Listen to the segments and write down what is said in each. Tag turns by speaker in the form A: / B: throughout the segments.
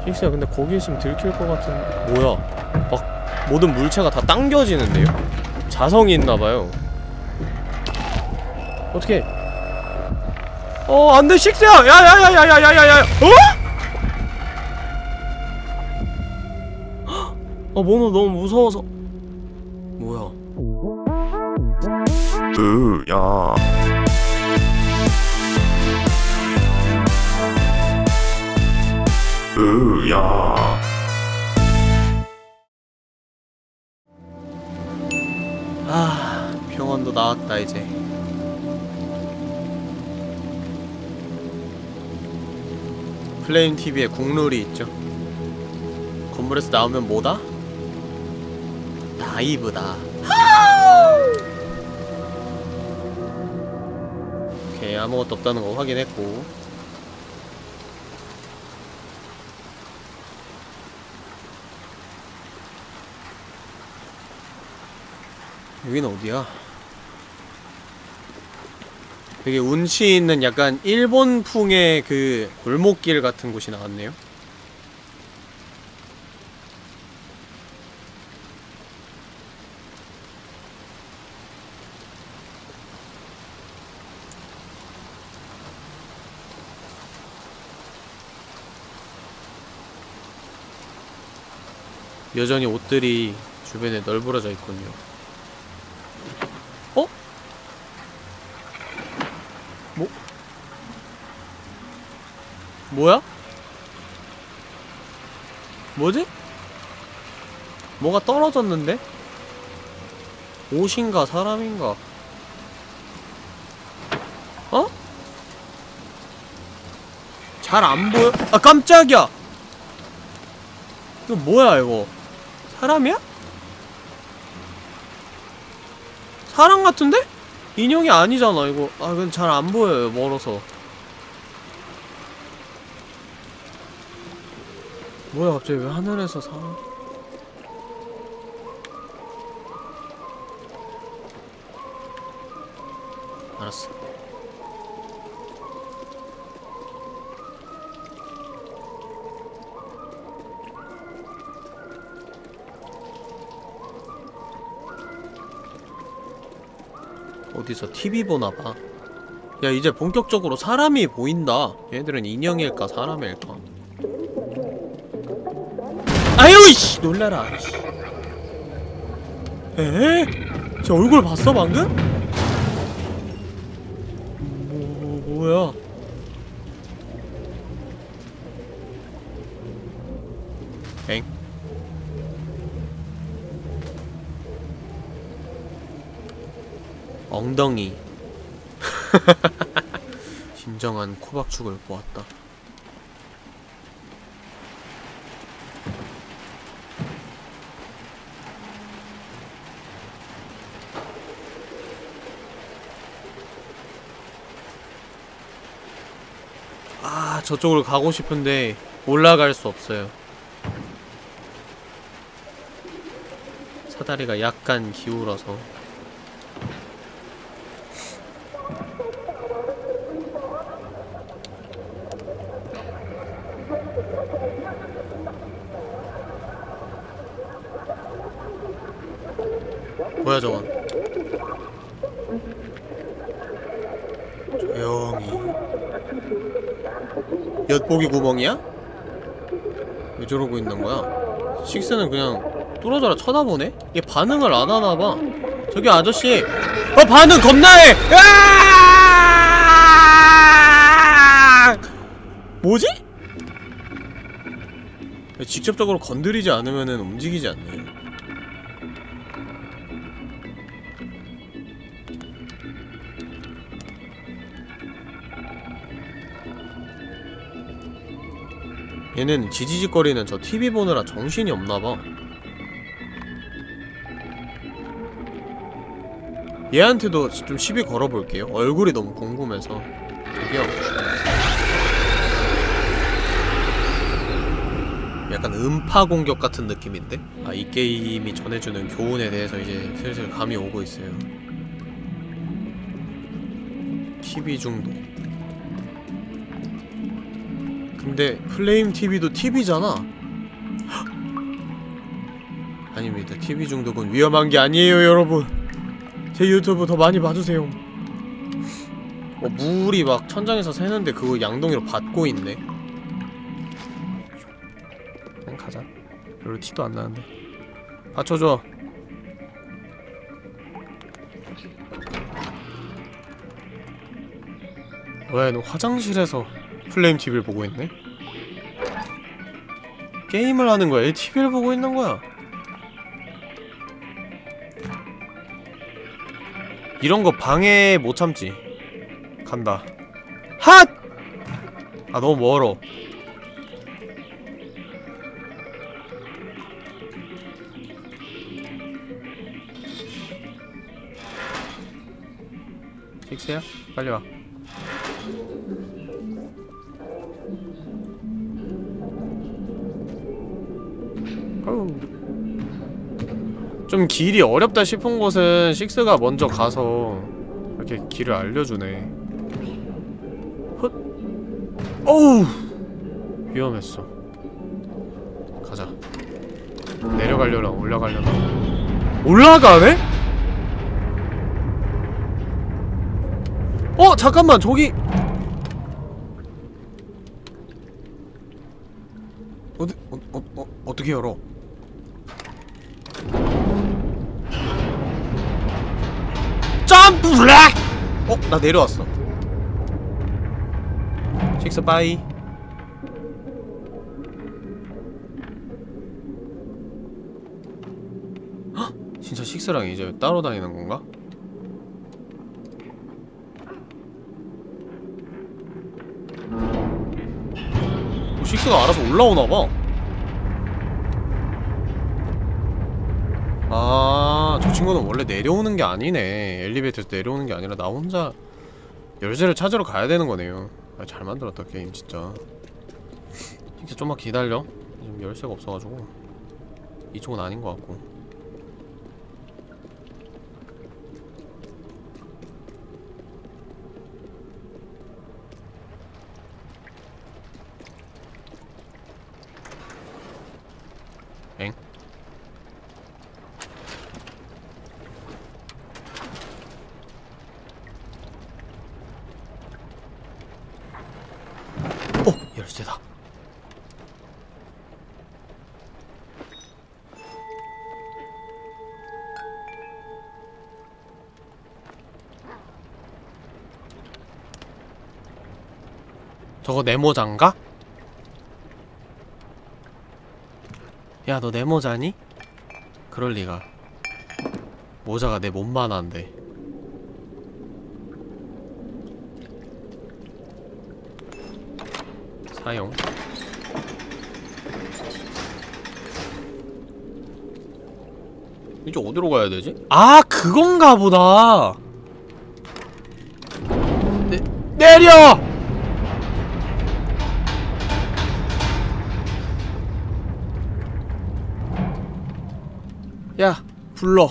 A: 식스야, 근데 거기 있으면 들킬 것 같은... 뭐야, 막 모든 물체가 다 당겨지는데요? 자성이 있나봐요. 어떡해. 안돼, 식스야! 야야야야야야야야! 모노 너무 무서워서... 뭐야.
B: 야. 야.
A: 병원도 나왔다 이제. 플레임 TV에 국룰이 있죠. 건물에서 나오면 뭐다? 다이브다. 오케이, 아무것도 없다는 거 확인했고. 여기는 어디야? 되게 운치 있는 약간 일본풍의 그 골목길 같은 곳이 나왔네요. 여전히 옷들이 주변에 널브러져 있군요. 뭐야? 뭐지? 뭐가 떨어졌는데? 옷인가 사람인가? 잘 안 보여? 아, 깜짝이야! 이거 뭐야 이거? 사람이야? 사람 같은데? 인형이 아니잖아 이거. 그건 잘 안 보여요, 멀어서. 뭐야, 갑자기 왜 하늘에서 사람... 알았어. 어디서 TV 보나봐. 야, 이제 본격적으로 사람이 보인다. 얘들은 인형일까 사람일까? 아유 이씨, 놀라라. 에? 쟤 얼굴 봤어 방금? 뭐야? 엥? 엉덩이. 진정한 코박죽을 보았다. 저쪽으로 가고 싶은데 올라갈 수 없어요. 사다리가 약간 기울어서. 뭐야 저건? 조용히. 엿보기 구멍이야? 왜 저러고 있는 거야? 식스는 그냥 뚫어져라 쳐다보네? 얘 반응을 안 하나봐. 저기 아저씨! 반응 겁나해! 뭐지? 직접적으로 건드리지 않으면은 움직이지 않네. 얘는 지지직거리는 저 TV 보느라 정신이 없나봐. 얘한테도 좀 시비 걸어볼게요. 얼굴이 너무 궁금해서. 저기요. 약간 음파 공격 같은 느낌인데? 이 게임이 전해주는 교훈에 대해서 이제 슬슬 감이 오고 있어요. TV 중독. 근데 플레임 TV도 TV잖아. 아닙니다. TV 중독은 위험한 게 아니에요, 여러분. 제 유튜브 더 많이 봐주세요. 물이 막 천장에서 새는데 그거 양동이로 받고 있네. 그냥 가자. 별로 티도 안 나는데. 받쳐줘. 왜 너 화장실에서 플레임 TV를 보고 있네? 게임을 하는 거야? TV를 보고 있는 거야? 이런 거 방해 못 참지. 간다. 핫! 아, 너무 멀어. 식스야? 빨리 와. 좀 길이 어렵다 싶은 곳은 식스가 먼저 가서 이렇게 길을 알려주네. 헛! 어우! 위험했어. 가자. 내려가려나 올라가려나? 올라가네? 잠깐만, 저기 어떻게 열어? 점프 락! 나 내려왔어. 식스 빠이. 헉! 진짜 식스랑 이제 따로 다니는 건가? 식스가 알아서 올라오나봐. 아, 저 친구는 원래 내려오는 게 아니네. 엘리베이터에서 내려오는 게 아니라 나 혼자 열쇠를 찾으러 가야 되는 거네요. 아, 잘 만들었다 게임 진짜. 진짜 좀만 기다려. 지금 열쇠가 없어가지고. 이쪽은 아닌 것 같고. 엥? 열쇠다. 저거 내 모자인가? 야, 너 내 모자니? 그럴리가. 모자가 내 몸만 한데. 사용. 이제 어디로 가야 되지? 아, 그건가 보다. 내려! 야, 불러.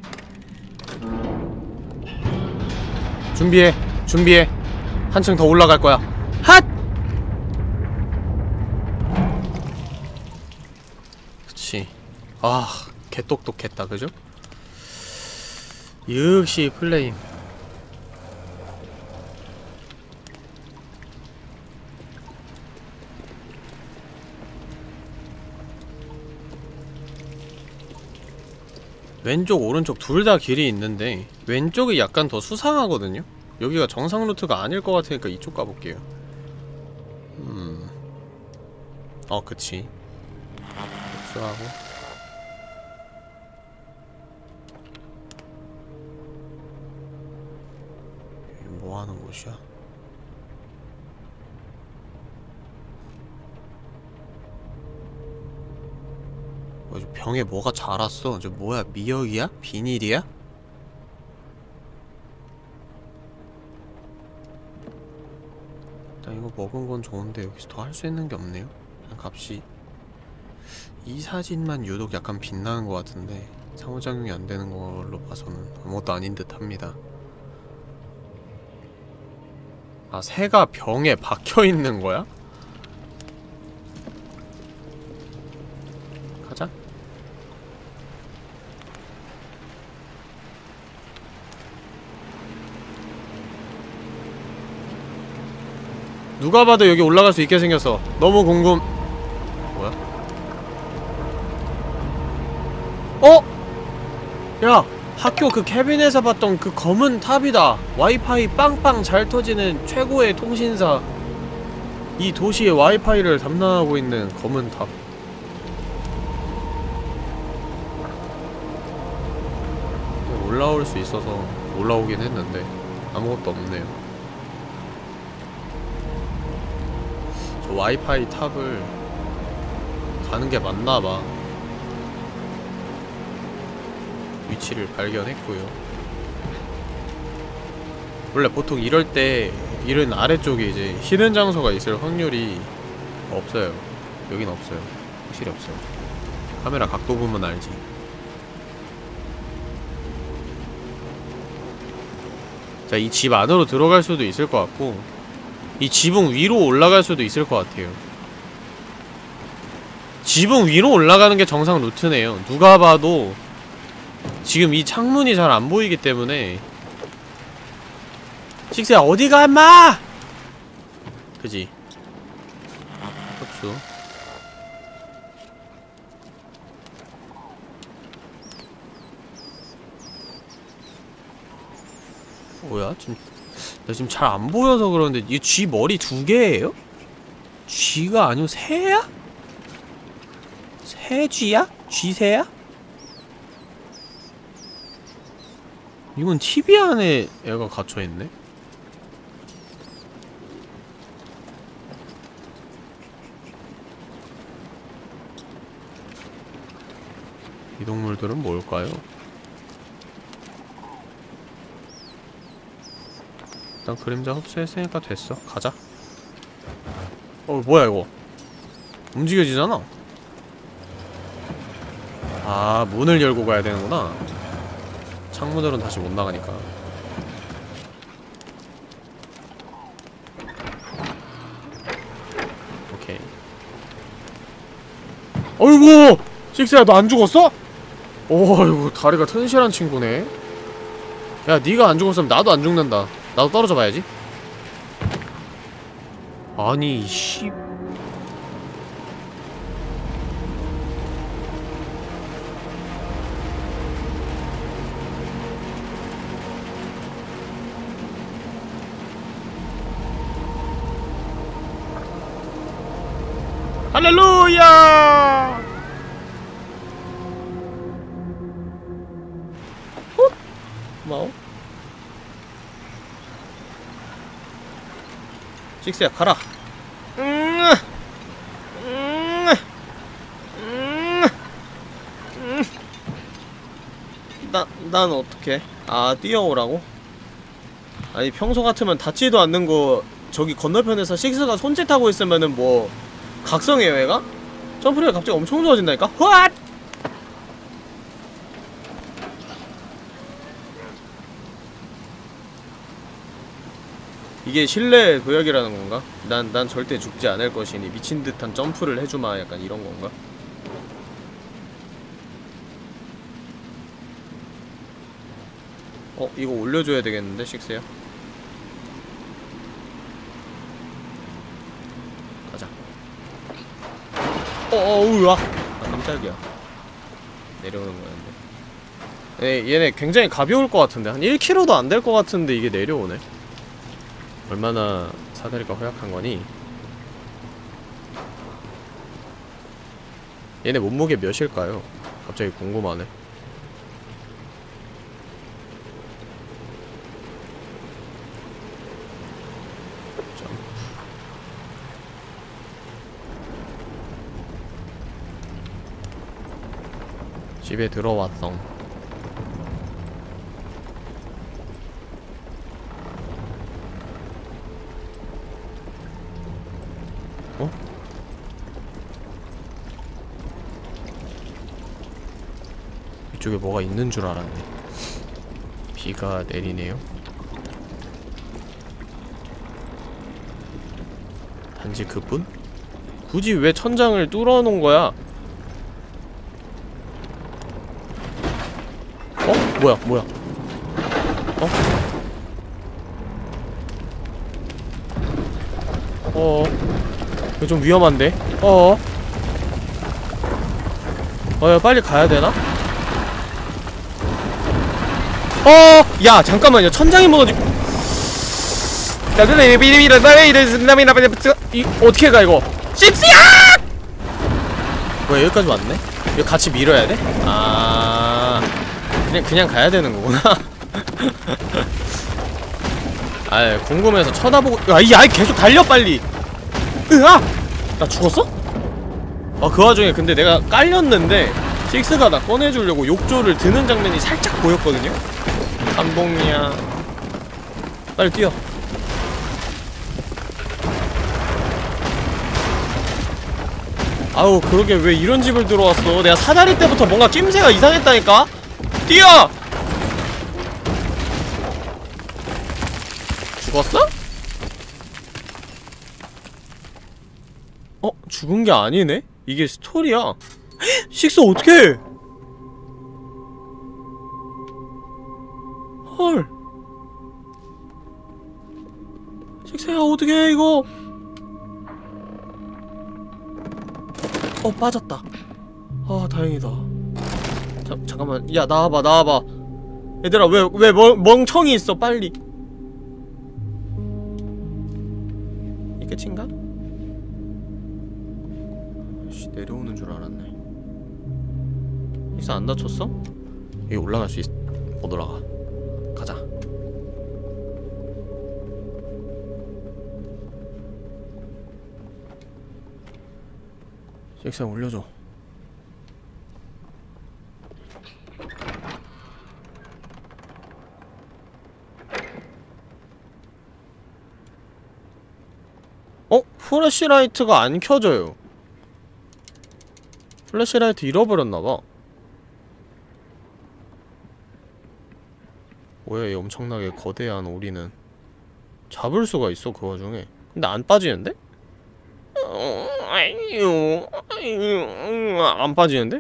A: 준비해, 준비해. 한층 더 올라갈 거야. 핫! 그치. 아, 개똑똑했다, 그죠? 역시 플레임. 왼쪽 오른쪽 둘 다 길이 있는데 왼쪽이 약간 더 수상하거든요? 여기가 정상 루트가 아닐 것 같으니까 이쪽 가볼게요. 그치. 복수하고. 여기 뭐하는 곳이야? 저 병에 뭐가 자랐어? 저 뭐야? 미역이야? 비닐이야? 일단 이거 먹은 건 좋은데 여기서 더 할 수 있는 게 없네요. 그냥 값이 이 사진만 유독 약간 빛나는 것 같은데 상호작용이 안 되는 걸로 봐서는 아무것도 아닌 듯 합니다. 아, 새가 병에 박혀 있는 거야? 가자. 누가 봐도 여기 올라갈 수 있게 생겼어. 너무 궁금. 뭐야? 어? 야, 학교 그 캐빈에서 봤던 그 검은 탑이다. 와이파이 빵빵 잘 터지는 최고의 통신사. 이 도시의 와이파이를 담당하고 있는 검은 탑. 올라올 수 있어서 올라오긴 했는데 아무것도 없네요. 저 와이파이 탑을 가는 게 맞나봐. 위치를 발견했고요. 원래 보통 이럴 때 이런 아래쪽에 이제 히든 장소가 있을 확률이 없어요. 여긴 없어요. 확실히 없어요. 카메라 각도 보면 알지. 자, 이 집 안으로 들어갈 수도 있을 것 같고 이 지붕 위로 올라갈 수도 있을 것 같아요. 지붕 위로 올라가는 게 정상 루트네요. 누가 봐도 지금 이 창문이 잘 안 보이기 때문에. 식스야 어디가 임마! 그지? 흡수. 뭐야? 나 지금 잘 안 보여서 그러는데 이 쥐 머리 2개예요? 쥐가 아니고 새야? 새쥐야? 쥐새야? 이건 TV 안에 애가 갇혀있네? 이 동물들은 뭘까요? 일단 그림자 흡수했으니까 됐어. 가자. 뭐야 이거. 움직여지잖아. 아, 문을 열고 가야 되는구나. 창문으로는 다시 못 나가니까. 오케이. 어이구! 식스야 너 안 죽었어? 어이구 다리가 튼실한 친구네. 야 니가 안 죽었으면 나도 안 죽는다. 나도 떨어져 봐야지. 아니 씨. 할렐루야! 고마워. 식스야 가라. 난 어떡해? 아 뛰어오라고? 아니 평소 같으면 닿지도 않는 거 저기 건너편에서 식스가 손짓하고 있으면은 뭐 각성해요 얘가? 점프력이 갑자기 엄청 좋아진다니까? 헛! 이게 실내 도약이라는 건가? 난 절대 죽지 않을 것이니 미친듯한 점프를 해주마 약간 이런 건가? 이거 올려줘야 되겠는데 식스야? 가자. 우와! 아 깜짝이야. 내려오는 거였는데. 얘네 굉장히 가벼울 것 같은데 한 1kg도 안 될 것 같은데 이게 내려오네. 얼마나 사다리가 허약한 거니? 얘네 몸무게 몇일까요? 갑자기 궁금하네. 집에 들어왔어. 이쪽에 뭐가 있는 줄 알았네. 비가 내리네요. 단지 그뿐? 굳이 왜 천장을 뚫어놓은 거야?
C: 뭐야 뭐야. 이거 좀 위험한데? 야, 빨리 가야되나? 야, 잠깐만요. 천장이 무너지고. 어떻게 가, 이거? 식스야! 왜 여기까지 왔네? 이거 같이 밀어야 돼? 그냥 가야 되는 거구나. 궁금해서 쳐다보고. 야, 계속 달려, 빨리! 나 죽었어? 그 와중에 근데 내가 깔렸는데 식스가 나 꺼내주려고 욕조를 드는 장면이 살짝 보였거든요? 감동이야. 빨리 뛰어. 아우, 그러게 왜 이런 집을 들어왔어. 내가 사다리 때부터 뭔가 낌새가 이상했다니까? 뛰어! 죽었어? 죽은 게 아니네? 이게 스토리야. 식스 어떡해! 헐. 식스야, 어떡해, 이거! 빠졌다. 다행이다. 잠깐만. 야, 나와봐. 얘들아, 왜 멍청이 있어, 빨리. 이 끝인가? 내려오는 줄 알았네. 식스 안 다쳤어? 여기 올라갈 수 못 올라가. 가자. 식스야, 올려줘. 플래시라이트가 안 켜져요. 플래시라이트 잃어버렸나봐. 뭐야, 이 엄청나게 거대한 오리는. 잡을 수가 있어, 그 와중에. 근데 안 빠지는데? 안 빠지는데?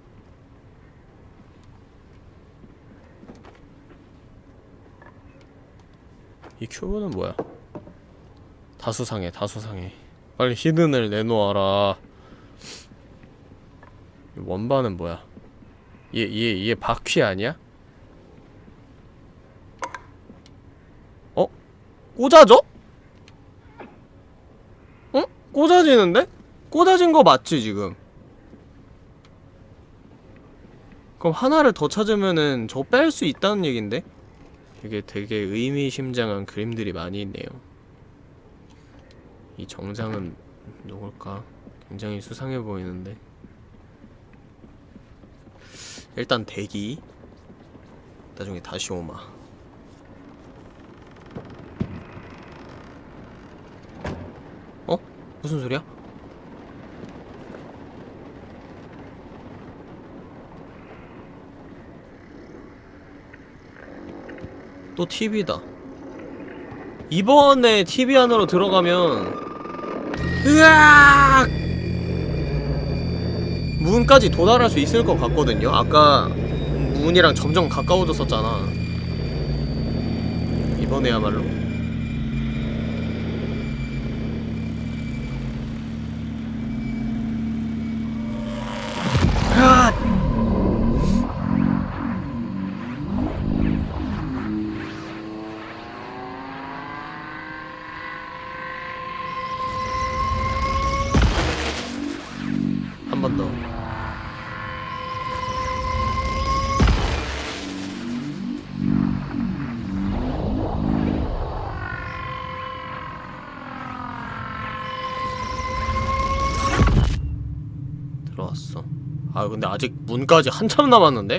C: 이 큐브는 뭐야? 다수상해. 빨리 히든을 내놓아라. 원반은 뭐야? 얘 바퀴 아니야? 꽂아져? 꽂아지는데? 꽂아진 거 맞지, 지금? 그럼 하나를 더 찾으면은 저 뺄 수 있다는 얘긴데? 이게 되게 의미심장한 그림들이 많이 있네요. 이 정장은 누굴까? 굉장히 수상해 보이는데. 일단 대기. 나중에 다시 오마. 무슨 소리야? 또 TV다. 이번에 TV 안으로 들어가면 으악! 문까지 도달할 수 있을 것 같거든요? 아까 문이랑 점점 가까워졌었잖아. 이번에야말로. 한 번 더. 들어왔어. 근데 아직 문까지 한참 남았는데?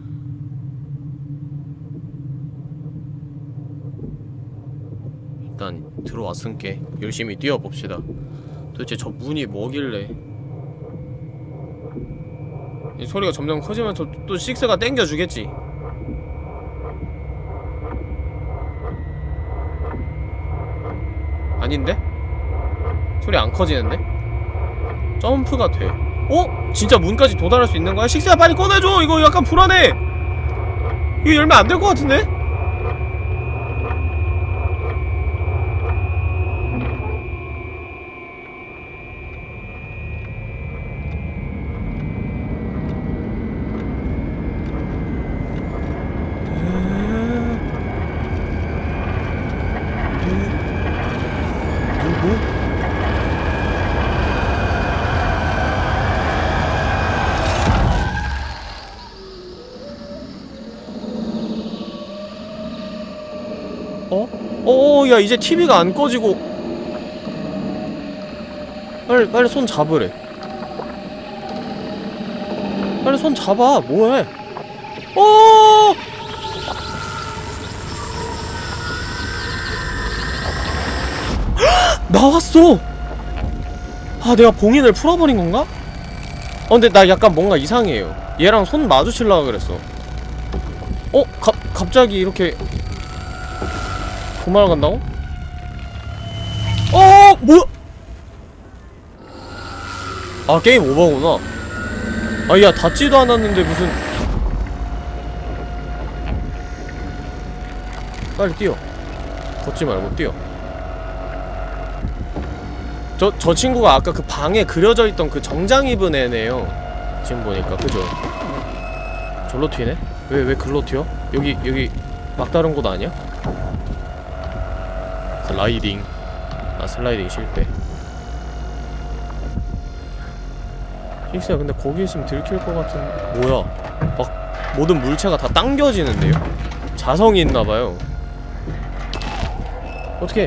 C: 일단 들어왔으니까 열심히 뛰어봅시다. 도대체 저 문이 뭐길래. 이 소리가 점점 커지면서 또 식스가 땡겨주겠지. 아닌데? 소리 안 커지는데? 점프가 돼. 진짜 문까지 도달할 수 있는 거야? 식스야, 빨리 꺼내줘! 이거 약간 불안해! 이거 열면 안 될 것 같은데? 누구? 야, 이제 TV가 안 꺼지고. 빨리 손 잡으래. 빨리 손 잡아. 뭐해? 나왔어! 아, 내가 봉인을 풀어버린 건가? 근데 나 약간 뭔가 이상해요. 얘랑 손 마주치려고 그랬어. 갑자기 이렇게 도망을 간다고? 뭐야? 아, 게임 오버구나. 아, 야, 닿지도 않았는데 무슨. 빨리 뛰어. 걷지 말고 뛰어. 저 친구가 아까 그 방에 그려져 있던 그 정장 입은 애네요. 지금 보니까, 그죠? 절로 튀네? 왜 글로 튀어? 여기 막다른 곳 아니야? 슬라이딩. 슬라이딩 실패. 픽스야, 근데 거기 있으면 들킬 것 같은. 뭐야? 막 모든 물체가 다 당겨지는데요? 자성이 있나봐요. 어떻게?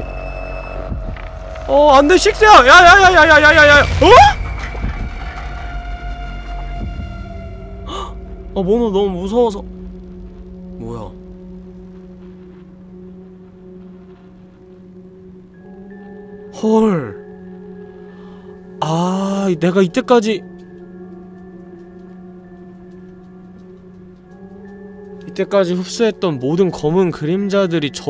C: 안돼, 식스야! 야야야야야야야야! 모노 너무 무서워서. 뭐야? 헐. 내가 이때까지 흡수했던 모든 검은 그림자들이 저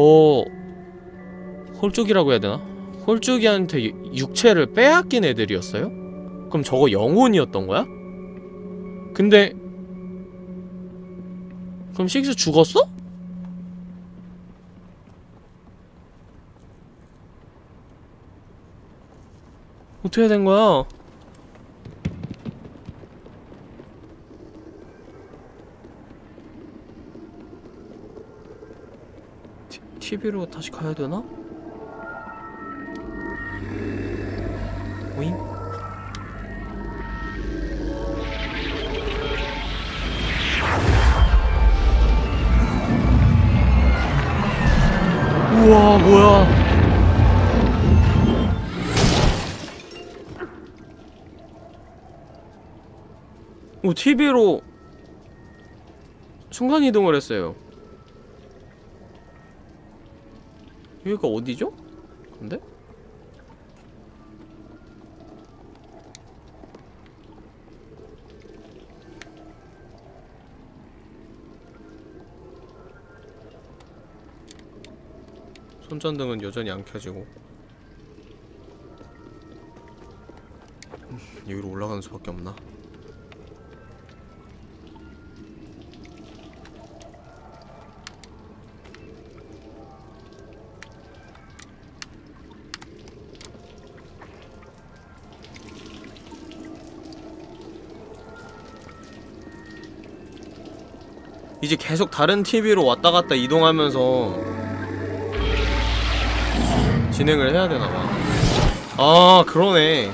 C: 홀쭉이라고 해야 되나? 홀쭉이한테 육체를 빼앗긴 애들이었어요? 그럼 저거 영혼이었던 거야? 근데 그럼 식스 죽었어? 어떻게 된 거야? TV로 다시 가야 되나? 오잉? 우와, 뭐야? TV로 순간이동을 했어요. 여기가 어디죠? 근데? 손전등은 여전히 안 켜지고. 여기로 올라가는 수밖에 없나? 이제 계속 다른 TV로 왔다갔다 이동하면서 진행을 해야 되나봐. 그러네.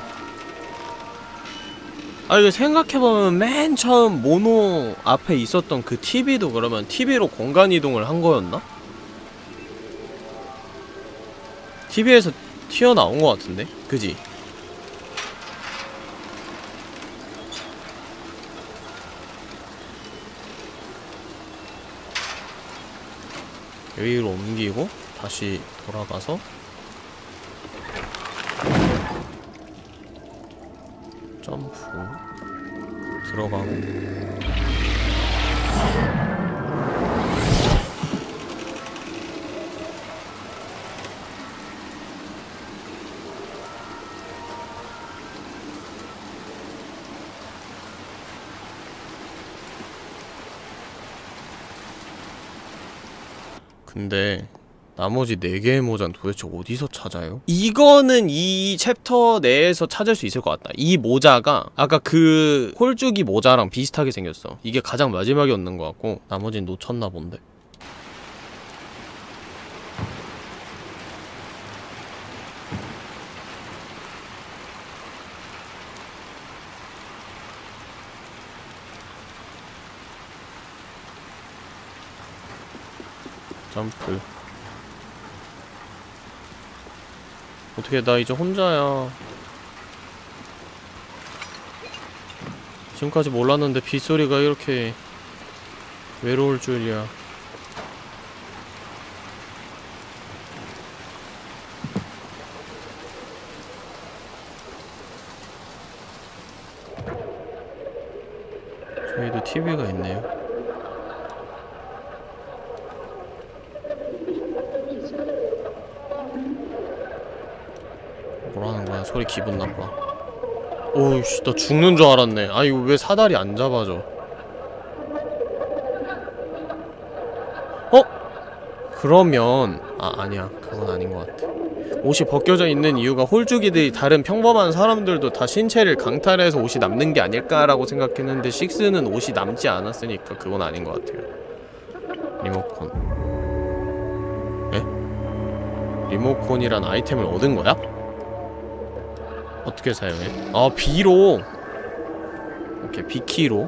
C: 이거 생각해보면 맨 처음 모노 앞에 있었던 그 TV도 그러면 TV로 공간이동을 한 거였나? TV에서 튀어나온 거 같은데? 그지? 여기로 옮기고 다시 돌아가서 점프 들어가고.
A: 근데 나머지 4개의 모자는 도대체 어디서 찾아요?
C: 이거는 이 챕터 내에서 찾을 수 있을 것 같다. 이 모자가 아까 그 홀쭉이 모자랑 비슷하게 생겼어. 이게 가장 마지막에 얻는 것 같고 나머지는 놓쳤나 본데. 점프. 어떻게 나 이제 혼자야. 지금까지 몰랐는데 빗소리가 이렇게 외로울 줄이야. 저희도 TV가 있네요. 뭐라는 거야? 소리 기분 나빠. 오우씨, 나 죽는 줄 알았네. 아, 이거 왜 사다리 안 잡아줘? 어? 그러면 아니야, 그건 아닌 것 같아. 옷이 벗겨져 있는 이유가 홀쭉이들이 다른 평범한 사람들도 다 신체를 강탈해서 옷이 남는 게 아닐까라고 생각했는데 식스는 옷이 남지 않았으니까 그건 아닌 것 같아요. 리모컨. 에? 리모컨이란 아이템을 얻은 거야? 어떻게 사용해? 아, B로. 오케이, B키로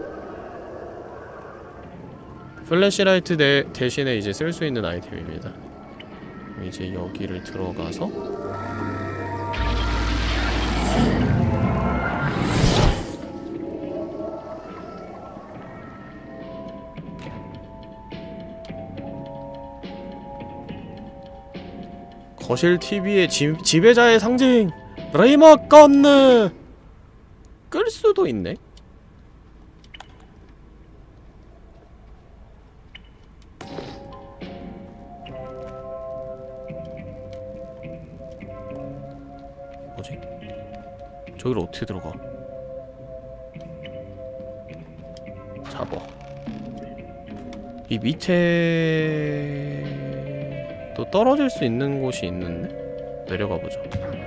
C: 플래시라이트 대신에 이제 쓸 수 있는 아이템입니다. 이제 여기를 들어가서 거실 TV의 지배자의 상징! 리모컨! 끌 수도 있네? 뭐지? 저기를 어떻게 들어가? 잡아. 이 밑에 또 떨어질 수 있는 곳이 있는데? 내려가 보자.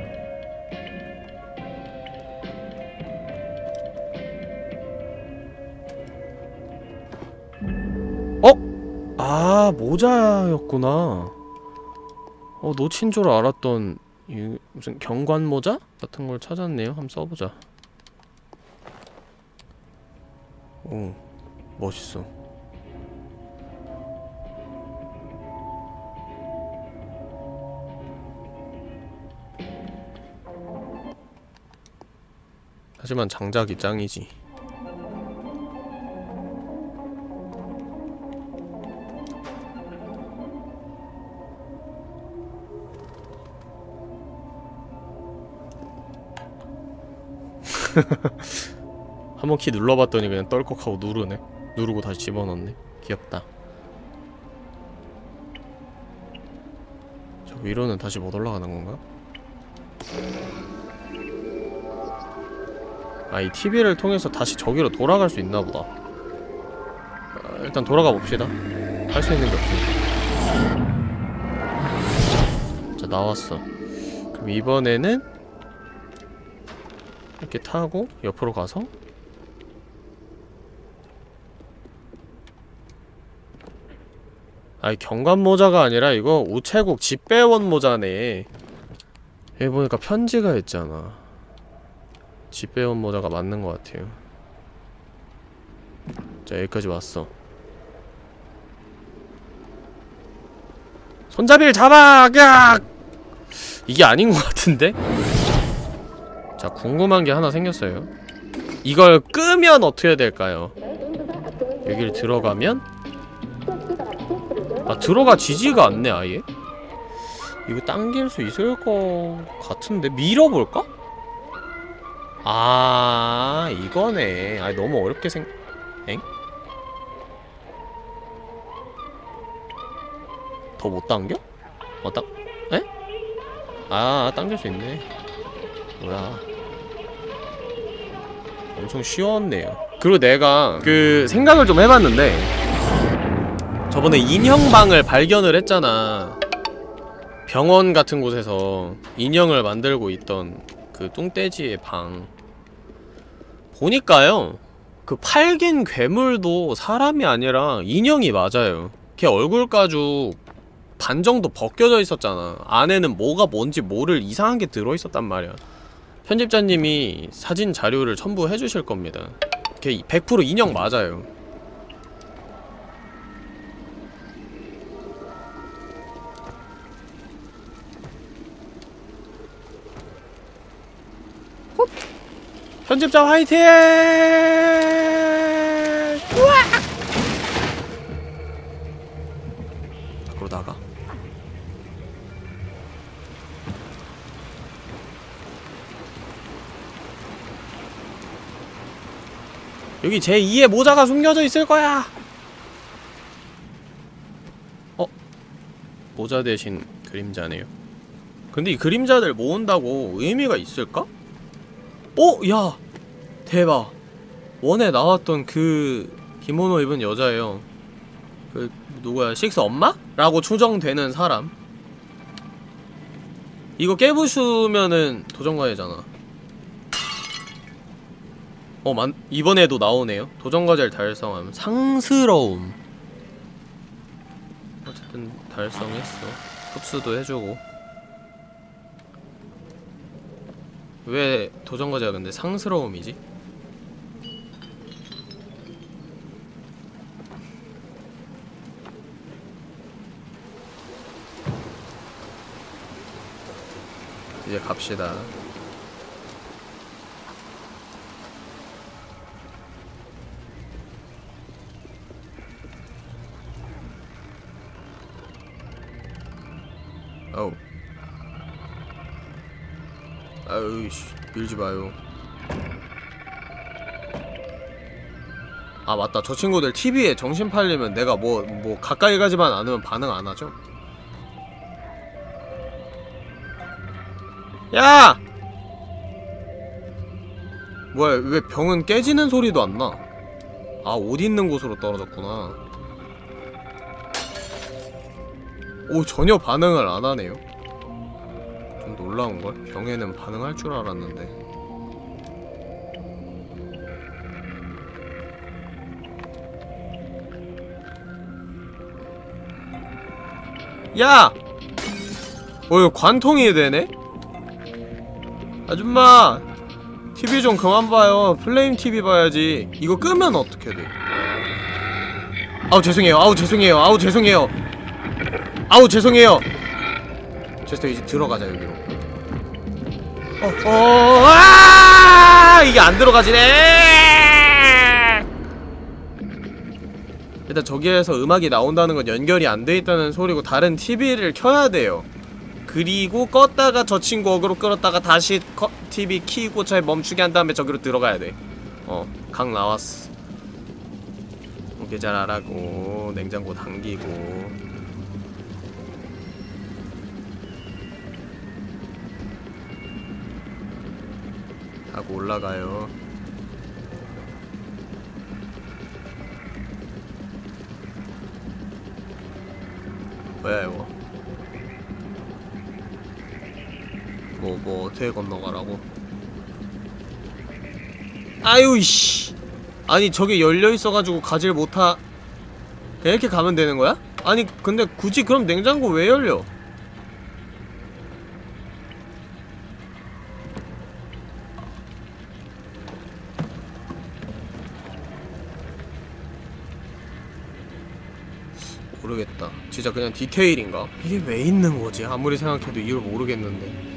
C: 아, 모자였구나. 놓친 줄 알았던 이 무슨 경관 모자? 같은 걸 찾았네요. 한번 써보자. 오, 멋있어. 하지만 장작이 짱이지. 한번 키 눌러봤더니 그냥 떨컥하고 누르네. 누르고 다시 집어넣네. 귀엽다. 저 위로는 다시 못 올라가는 건가? 아, 이 TV를 통해서 다시 저기로 돌아갈 수 있나 보다. 일단 돌아가 봅시다. 할 수 있는 게 없으니까. 자, 나왔어. 그럼 이번에는 이렇게 타고 옆으로 가서 아이, 경관모자가 아니라 이거 우체국 집배원 모자네. 여기 보니까 편지가 있잖아. 집배원 모자가 맞는 것 같아요. 자, 여기까지 왔어. 손잡이를 잡아! 야! 이게 아닌 것 같은데? 자, 궁금한 게 하나 생겼어요. 이걸 끄면 어떻게 될까요? 여기를 들어가면? 아, 들어가지지가 않네, 아예? 이거 당길 수 있을 것 같은데? 밀어볼까? 아, 이거네. 아, 너무 어렵게 엥? 더 못 당겨? 에? 아, 당길 수 있네. 뭐야. 엄청 쉬웠네요. 그리고 내가 그 생각을 좀 해봤는데 저번에 인형방을 발견을 했잖아. 병원 같은 곳에서 인형을 만들고 있던 그 뚱떼지의 방 보니까요, 그 팔긴 괴물도 사람이 아니라 인형이 맞아요. 걔 얼굴 가죽 반 정도 벗겨져 있었잖아. 안에는 뭐가 뭔지 모를 이상한 게 들어있었단 말이야. 편집자님이 사진 자료를 첨부해주실 겁니다. 걔 100% 인형 맞아요. 헛! 편집자 화이팅! 우와! 밖으로 나가. 여기 제2의 모자가 숨겨져 있을 거야! 모자 대신 그림자네요. 근데 이 그림자들 모은다고 의미가 있을까? 야! 대박. 원에 나왔던 그 기모노 입은 여자예요. 그 누구야? 식스 엄마? 라고 추정되는 사람. 이거 깨부수면은 도전과제잖아. 이번에도 나오네요. 도전과제를 달성하면 상스러움. 어쨌든 달성했어. 흡수도 해주고. 왜 도전과제가 근데 상스러움이지? 이제 갑시다. 어우. 아유씨, 밀지 마요. 아 맞다, 저 친구들 TV에 정신 팔리면 내가 뭐 가까이 가지만 않으면 반응 안 하죠? 야! 뭐야, 왜 병은 깨지는 소리도 안 나? 아, 옷 있는 곳으로 떨어졌구나. 오, 전혀 반응을 안 하네요. 좀 놀라운걸? 병에는 반응할 줄 알았는데. 야! 이거 관통이 되네? 아줌마! TV 좀 그만 봐요. 플레임 TV 봐야지. 이거 끄면 어떻게 돼? 아우 죄송해요. 아우 죄송해요. 아우 죄송해요. 아우 죄송해요. 됐어, 이제 들어가자 여기로. 이게 안 들어가지네. 일단 저기에서 음악이 나온다는 건 연결이 안 돼 있다는 소리고 다른 TV를 켜야 돼요. 그리고 껐다가 저 친구 어그로 끌었다가 다시 TV 키고 잘 멈추게 한 다음에 저기로 들어가야 돼. 각 나왔어. 오케이, 잘 알아고 냉장고 당기고. 하고 올라가요. 뭐야 이거? 뭐 어떻게 건너가라고? 아유 이씨. 아니 저게 열려있어가지고 가질 못하. 그냥 이렇게 가면 되는 거야? 아니 근데 굳이 그럼 냉장고 왜 열려? 모르겠다. 진짜 그냥 디테일인가? 이게 왜 있는 거지? 아무리 생각해도 이유를 모르겠는데.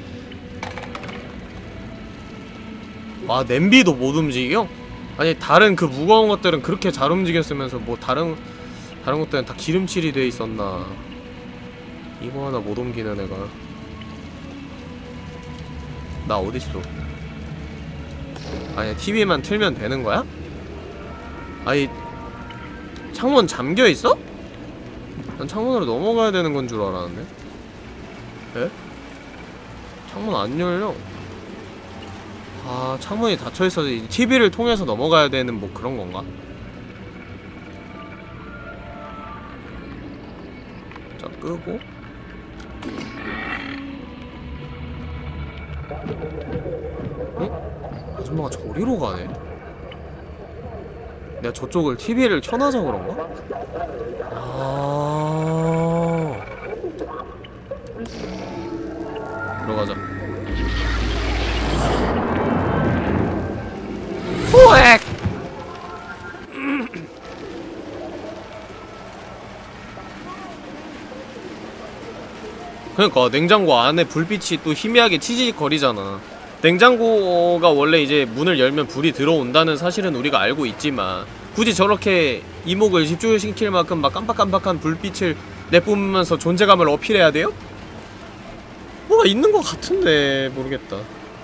C: 와, 냄비도 못 움직여? 아니 다른 그 무거운 것들은 그렇게 잘 움직였으면서 뭐 다른 것들은 다 기름칠이 돼 있었나? 이거 하나 못 옮기는 애가. 나 어딨어? 아니 TV만 틀면 되는 거야? 아니 창문 잠겨 있어? 난 창문으로 넘어가야 되는 건 줄 알았는데. 에? 창문 안 열려. 아, 창문이 닫혀있어서 TV를 통해서 넘어가야 되는 뭐 그런 건가? 끄고 어? 아줌마가 저리로 가네? 내가 저쪽을 TV를 켜놔서 그런가? 아 들어가자. 호액! 그러니까 냉장고 안에 불빛이 또 희미하게 치직거리잖아. 냉장고가 원래 이제 문을 열면 불이 들어온다는 사실은 우리가 알고 있지만 굳이 저렇게 이목을 집중시킬 만큼 막 깜빡깜빡한 불빛을 내뿜으면서 존재감을 어필해야 돼요? 뭐가 있는 것 같은데 모르겠다.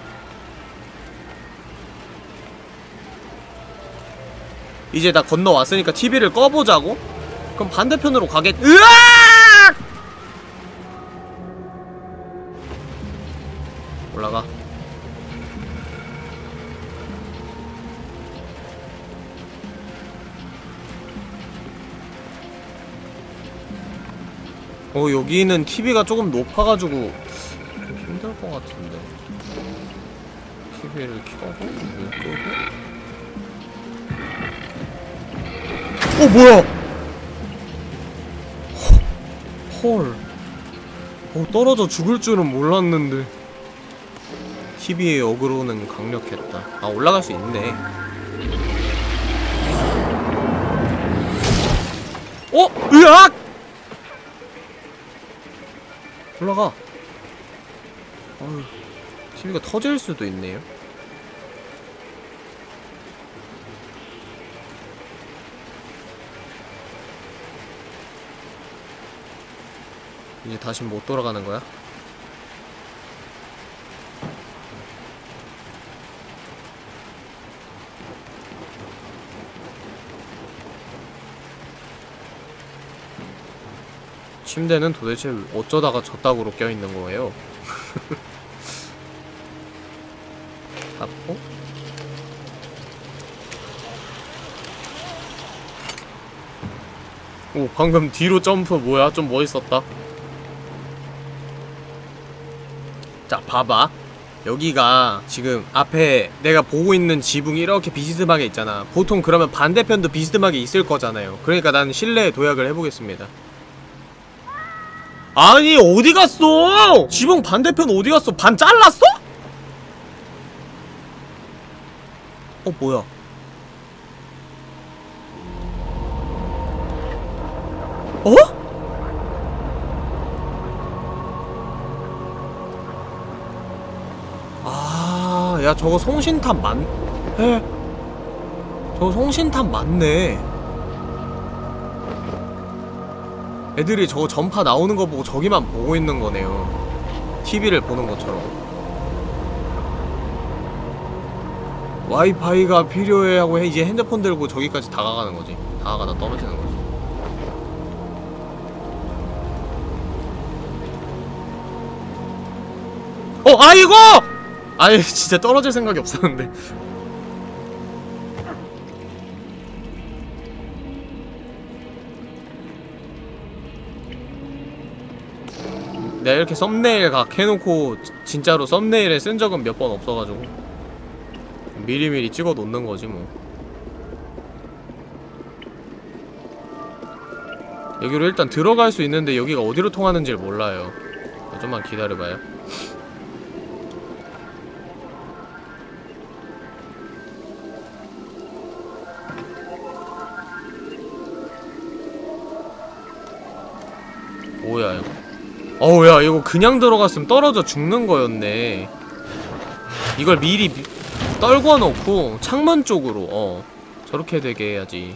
C: 이제 나 건너왔으니까 TV를 꺼보자고? 그럼 반대편으로 가겠... 으악! 올라가. 여기는 TV가 조금 높아가지고 좀 힘들 것 같은데. TV를 켜고 물 끄고. 뭐야! 헐. 떨어져 죽을 줄은 몰랐는데. TV의 어그로는 강력했다. 아, 올라갈 수 있네. 으악! 올라가. 어휴, TV가 터질 수도 있네요. 이제 다시 못 돌아가는 거야? 침대는 도대체 어쩌다가 저따구로 껴있는 거예요? 잡고 오, 방금 뒤로 점프 뭐야? 좀 멋있었다. 자, 봐봐. 여기가 지금 앞에 내가 보고 있는 지붕이 이렇게 비스듬하게 있잖아. 보통 그러면 반대편도 비스듬하게 있을 거잖아요. 그러니까 난 실내에 도약을 해보겠습니다. 아니, 어디 갔어? 지붕 반대편 어디 갔어? 반 잘랐어? 뭐야? 야, 저거 송신탑 저거 송신탑 맞네. 애들이 저거 전파 나오는 거 보고 저기만 보고 있는 거네요. TV를 보는 것처럼. 와이파이가 필요해 하고 이제 핸드폰 들고 저기까지 다가가는 거지. 다가가다 떨어지는 거지. 아이고! 아니, 진짜 떨어질 생각이 없었는데. 내가 이렇게 썸네일 각 해놓고 진짜로 썸네일에 쓴 적은 몇 번 없어가지고 미리미리 찍어 놓는 거지 뭐. 여기로 일단 들어갈 수 있는데 여기가 어디로 통하는지를 몰라요. 좀만 기다려봐요. 뭐야 이거. 야, 이거 그냥 들어갔으면 떨어져 죽는 거였네. 이걸 미리 떨궈 놓고 창문 쪽으로 저렇게 되게 해야지.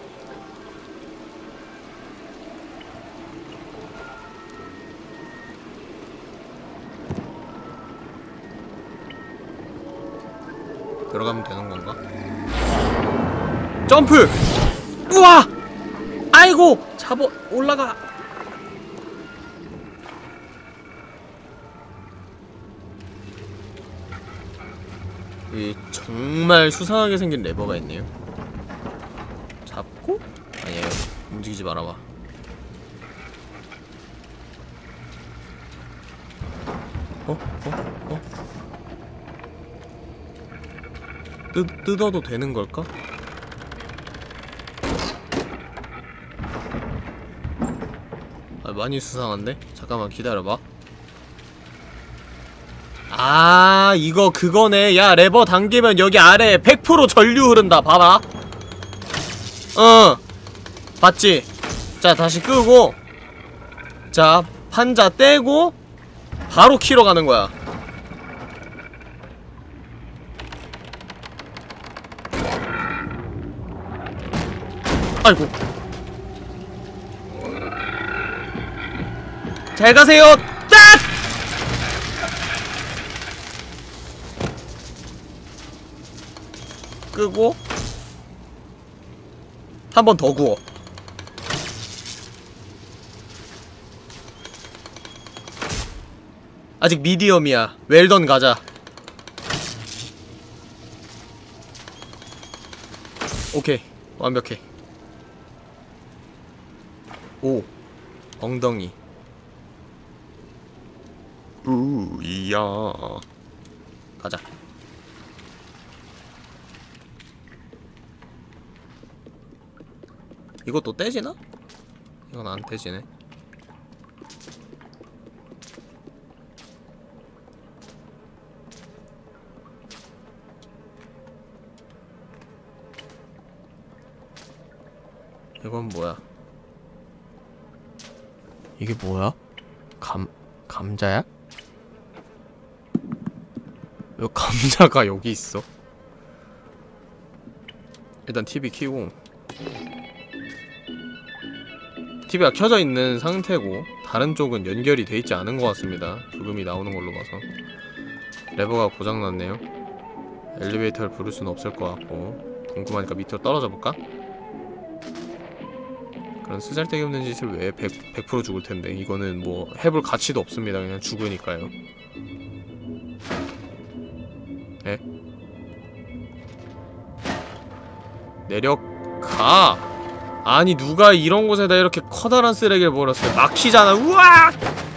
C: 들어가면 되는 건가? 점프! 우와! 아이고! 잡어! 올라가! 이 정말 수상하게 생긴 레버가 있네요. 잡고? 아니에요. 움직이지 말아봐. 뜯어도 되는 걸까? 아, 많이 수상한데? 잠깐만 기다려봐. 아, 이거 그거네. 야, 레버 당기면 여기 아래에 100% 전류 흐른다. 봐봐. 봤지? 자, 다시 끄고, 자, 판자 떼고 바로 키러 가는 거야. 아이고. 잘 가세요. 딱! 끄고 한 번 더 구워. 아직 미디엄이야. 웰던 가자. 오케이. 완벽해. 오. 엉덩이.
B: 으야.
C: 가자. 이것도 떼지나? 이건 안 떼지네. 이건 뭐야? 이게 뭐야? 감자야? 왜 감자가 여기 있어? 일단 TV 켜고, TV가 켜져 있는 상태고 다른 쪽은 연결이 돼 있지 않은 것 같습니다. 부금이 나오는 걸로 봐서. 레버가 고장났네요. 엘리베이터를 부를 수는 없을 것 같고, 궁금하니까 밑으로 떨어져 볼까? 그런 쓰잘데기 없는 짓을 왜 100% 죽을 텐데. 이거는 뭐 해볼 가치도 없습니다. 그냥 죽으니까요. 에? 내려가! 아니 누가 이런 곳에다 이렇게 커다란 쓰레기를 버렸어요. 막히잖아. 우와!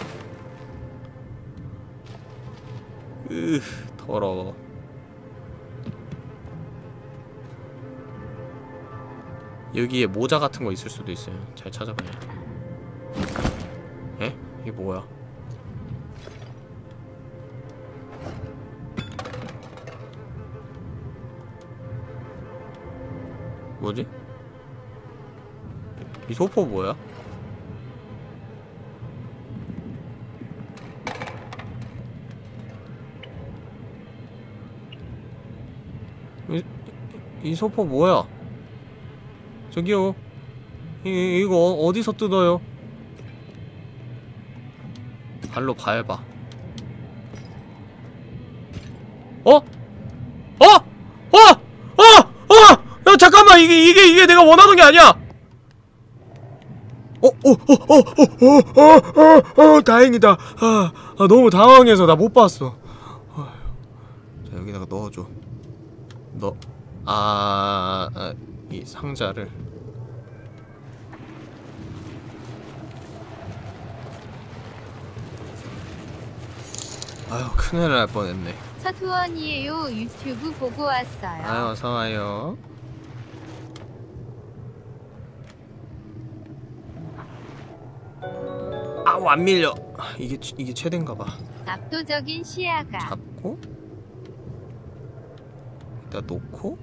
C: 더러워. 여기에 모자 같은 거 있을 수도 있어요. 잘 찾아봐요. 에? 이게 뭐야? 뭐지? 이 소포 뭐야? 이 소포 뭐야? 저기요. 이거 어디서 뜯어요? 발로 밟아. 어? 야, 잠깐만. 이게 내가 원하는 게 아니야. 다행이다. 너무 당황해서 나 못 봤어. 자, 여기다가 넣어줘. 이 상자를. 아유, 큰일 날 뻔했네.
D: 첫 후원이에요. 유튜브 보고 왔어요.
C: 아유, 어서와요. 아우, 안 밀려. 이게 최대인가봐.
D: 압도적인 시야가.
C: 잡고 일단 놓고,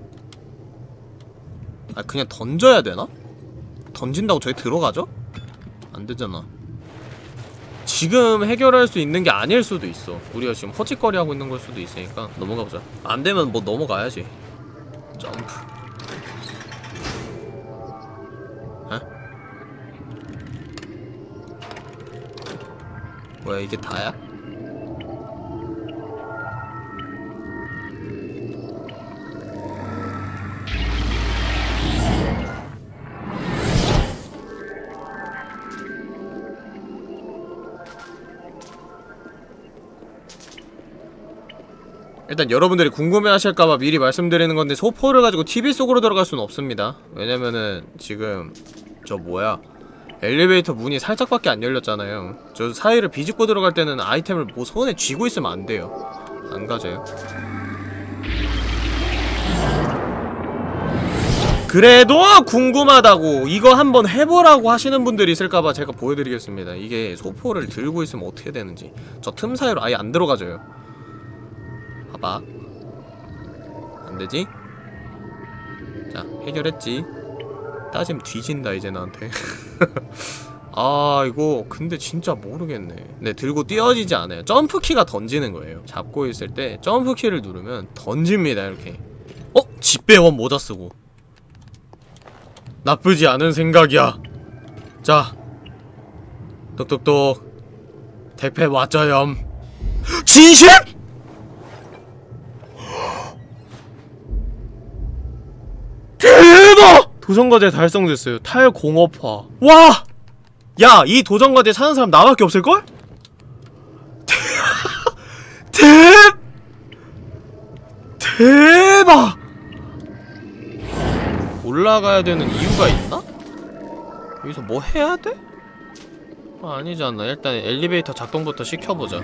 C: 그냥 던져야 되나? 던진다고 저기 들어가죠? 안 되잖아. 지금 해결할 수 있는 게 아닐 수도 있어. 우리가 지금 허짓거리 하고 있는 걸 수도 있으니까 넘어가 보자. 안 되면 뭐 넘어가야지. 점프. 에? 뭐야, 이게 다야? 일단 여러분들이 궁금해하실까봐 미리 말씀드리는 건데, 소포를 가지고 TV 속으로 들어갈 수는 없습니다. 왜냐면은 지금 저 뭐야, 엘리베이터 문이 살짝밖에 안 열렸잖아요. 저 사이를 비집고 들어갈 때는 아이템을 뭐 손에 쥐고 있으면 안 돼요. 안 가져요. 그래도 궁금하다고 이거 한번 해보라고 하시는 분들이 있을까봐 제가 보여드리겠습니다. 이게 소포를 들고 있으면 어떻게 되는지. 저 틈 사이로 아예 안 들어가져요. 봐봐. 안되지? 자, 해결했지. 따지면 뒤진다 이제 나한테. 아 이거 근데 진짜 모르겠네. 네, 들고 뛰어지지 않아요. 점프키가 던지는 거예요. 잡고 있을 때 점프키를 누르면 던집니다 이렇게. 집배원 모자 쓰고. 나쁘지 않은 생각이야. 자, 똑똑똑 택배 왔자염. 진실? 대박! 도전과제 달성됐어요. 탈공업화. 와! 야, 이 도전과제 찾는 사람 나밖에 없을걸? 대박! 올라가야 되는 이유가 있나? 여기서 뭐 해야 돼? 아니잖아. 일단 엘리베이터 작동부터 시켜보자.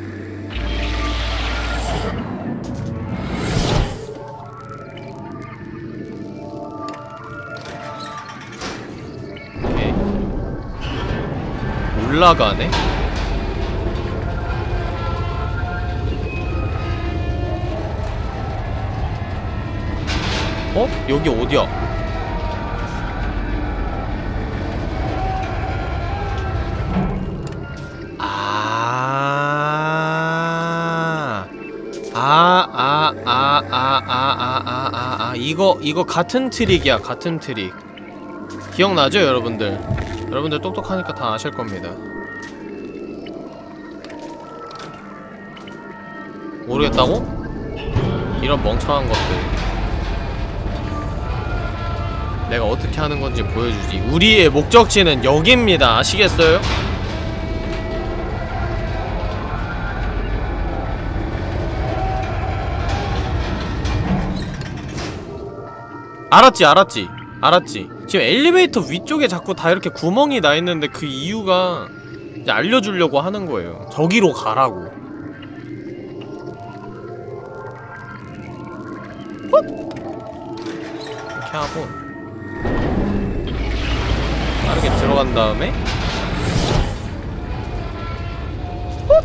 C: 오케이. 올라가네? 여기 어디야? 이거 같은 트릭이야, 같은 트릭. 기억나죠, 여러분들? 여러분들 똑똑하니까 다 아실 겁니다. 모르겠다고? 이런 멍청한 것들. 내가 어떻게 하는 건지 보여주지. 우리의 목적지는 여기입니다. 아시겠어요? 알았지. 지금 엘리베이터 위쪽에 자꾸 다 이렇게 구멍이 나 있는데 그 이유가 이제 알려주려고 하는 거예요. 저기로 가라고. 헛! 이렇게 하고 빠르게 들어간 다음에 헛!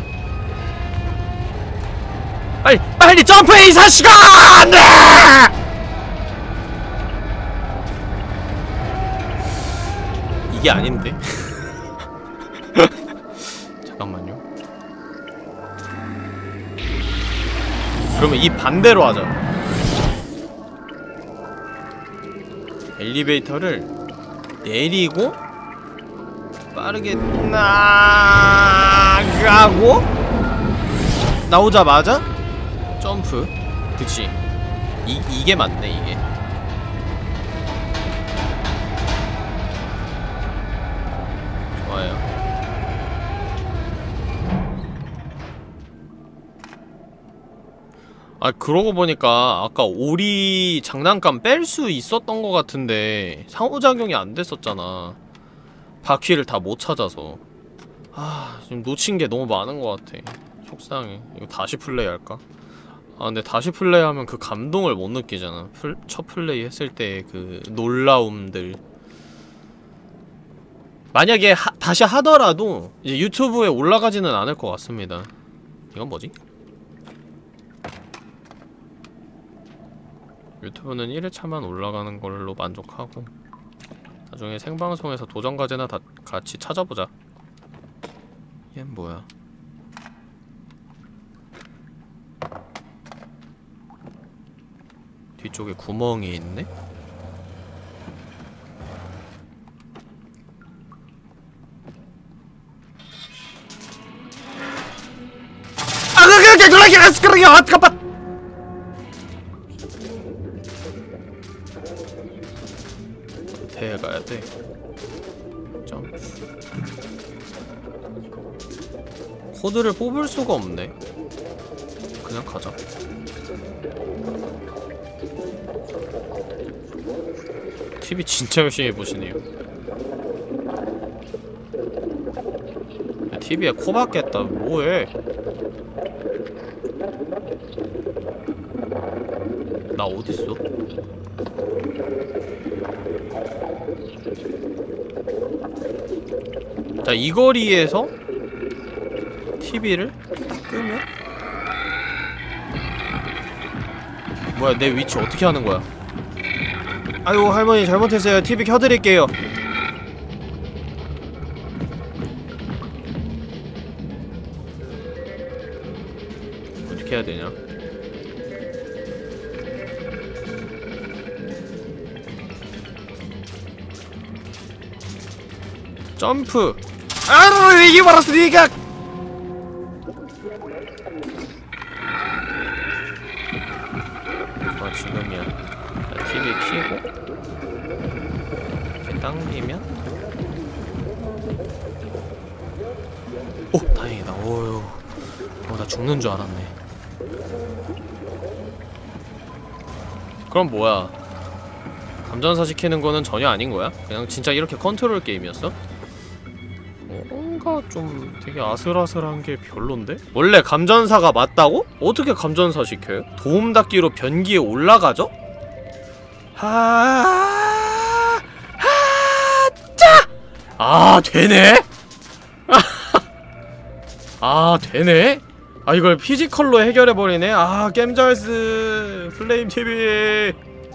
C: 빨리 점프해 이 사시가! 안 돼! 이게 아닌데? 잠깐만요. 그러면 이 반대로 하자. 엘리베이터를 내리고 빠르게 나가고 나오자마자 점프. 그치. 이게 맞네 이게. 그러고 보니까 아까 오리 장난감 뺄 수 있었던 것 같은데 상호작용이 안 됐었잖아. 바퀴를 다 못 찾아서. 지금 놓친 게 너무 많은 것 같아. 속상해. 이거 다시 플레이할까? 근데 다시 플레이하면 그 감동을 못 느끼잖아. 첫 플레이 했을 때 그 놀라움들. 만약에 다시 하더라도 이제 유튜브에 올라가지는 않을 것 같습니다. 이건 뭐지? 유튜브는 1회차만 올라가는 걸로 만족하고 나중에 생방송에서 도전과제나 다 같이 찾아보자. 얜 뭐야? 뒤쪽에 구멍이 있네? 대에 가야 돼. 점프. 코드를 뽑을 수가 없네. 그냥 가자. TV 진짜 열심히 보시네요. TV에 코 박겠다. 뭐해? 나 어딨어? 자, 이 거리에서 TV를 끄면? 뭐야, 내 위치 어떻게 하는 거야? 아유, 할머니 잘못했어요. TV 켜드릴게요. 어떻게 해야 되냐? 점프! 아르르 이게 말았으니까! 좋아, 지금이야. 자, TV 켜고 이렇게 당기면 오! 다행이다. 오유. 나 죽는 줄 알았네. 그럼 뭐야? 감전사 시키는 거는 전혀 아닌 거야? 그냥 진짜 이렇게 컨트롤 게임이었어? 뭔가 좀 되게 아슬아슬한 게 별론데? 원래 감전사가 맞다고? 어떻게 감전사 시켜요? 도움 닫기로 변기에 올라가죠? 아, 되네? 아, 되네? 아, 이걸 피지컬로 해결해버리네? 아, 겜잘스 플레임TV.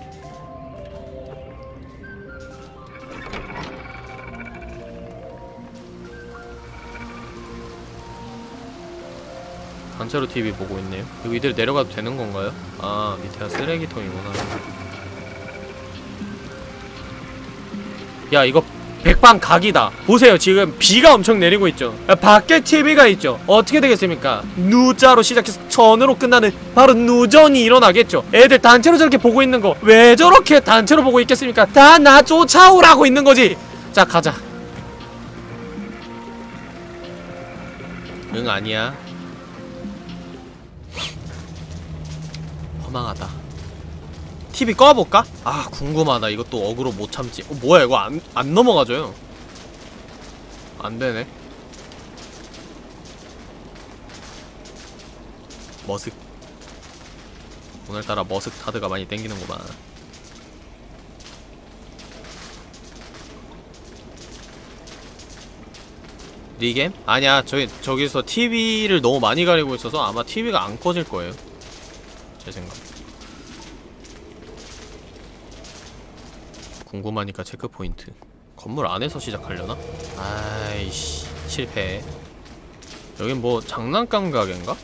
C: 단체로 TV 보고 있네요. 이거 이대로 내려가도 되는 건가요? 아, 밑에가 쓰레기통이구나. 야, 이거 백방 각이다. 보세요, 지금 비가 엄청 내리고 있죠. 야, 밖에 TV가 있죠. 어떻게 되겠습니까? 누자로 시작해서 전으로 끝나는 바로 누전이 일어나겠죠. 애들 단체로 저렇게 보고 있는 거 왜 저렇게 단체로 보고 있겠습니까? 다 나 쫓아오라고 있는 거지. 자, 가자. 응, 아니야. 허망하다. TV 꺼볼까? 아, 궁금하다. 이것도 어그로 못 참지. 뭐야, 이거 안 넘어가져요. 안 되네. 머쓱. 오늘따라 머쓱 카드가 많이 땡기는구만. 리겜? 아니야, 저기서 TV를 너무 많이 가리고 있어서 아마 TV가 안 꺼질 거예요. 제 생각. 궁금하니까 체크포인트. 건물 안에서 시작하려나? 아이씨, 실패. 여긴 뭐 장난감 가게인가?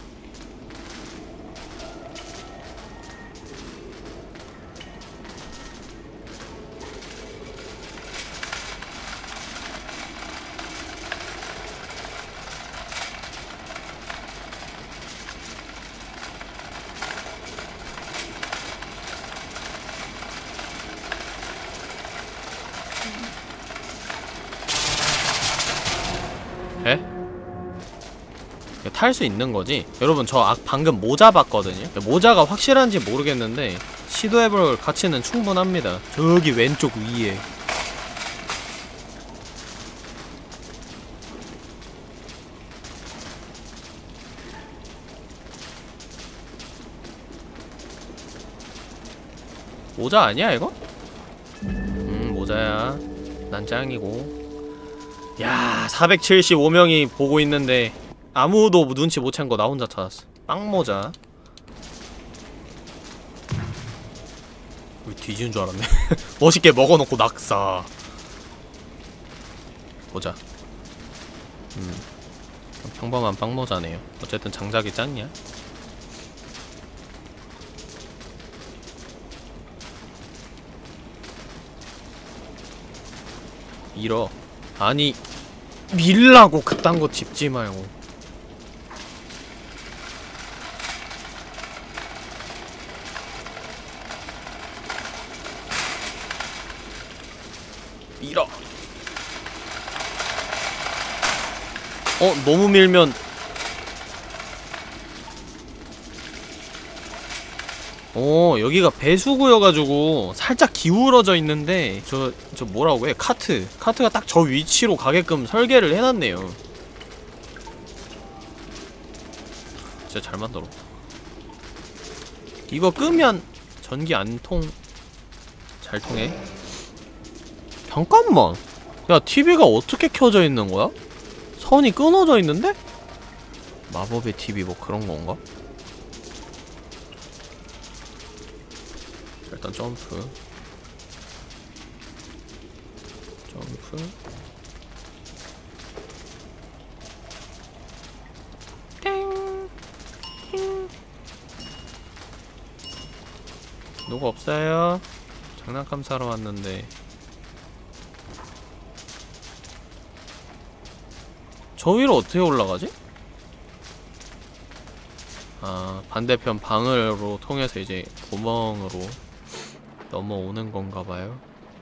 C: 에? 탈 수 있는 거지? 여러분, 저 방금 모자 봤거든요? 모자가 확실한지 모르겠는데 시도해볼 가치는 충분합니다. 저기 왼쪽 위에. 모자 아니야, 이거? 모자야. 난 짱이고. 야, 475명이 보고 있는데 아무도 눈치 못 챈 거 나 혼자 찾았어. 빵모자. 우리 뒤지는 줄 알았네. 멋있게 먹어놓고 낙사. 보자. 평범한 빵모자네요. 어쨌든 장작이 짱이야. 밀어. 아니, 밀라고 그딴 거 짚지 말고. 밀어. 너무 밀면 여기가 배수구여가지고 살짝 기울어져 있는데 저 뭐라고 해? 카트가 딱 저 위치로 가게끔 설계를 해놨네요. 진짜 잘 만들어. 이거 끄면 전기 안 잘 통해? 잠깐만. 야, TV가 어떻게 켜져 있는 거야? 선이 끊어져 있는데? 마법의 TV 뭐 그런 건가? 자, 일단 점프. 땡. 누구 없어요? 장난감 사러 왔는데. 저 위로 어떻게 올라가지? 아, 반대편 방으로 통해서 이제 구멍으로 넘어오는 건가 봐요.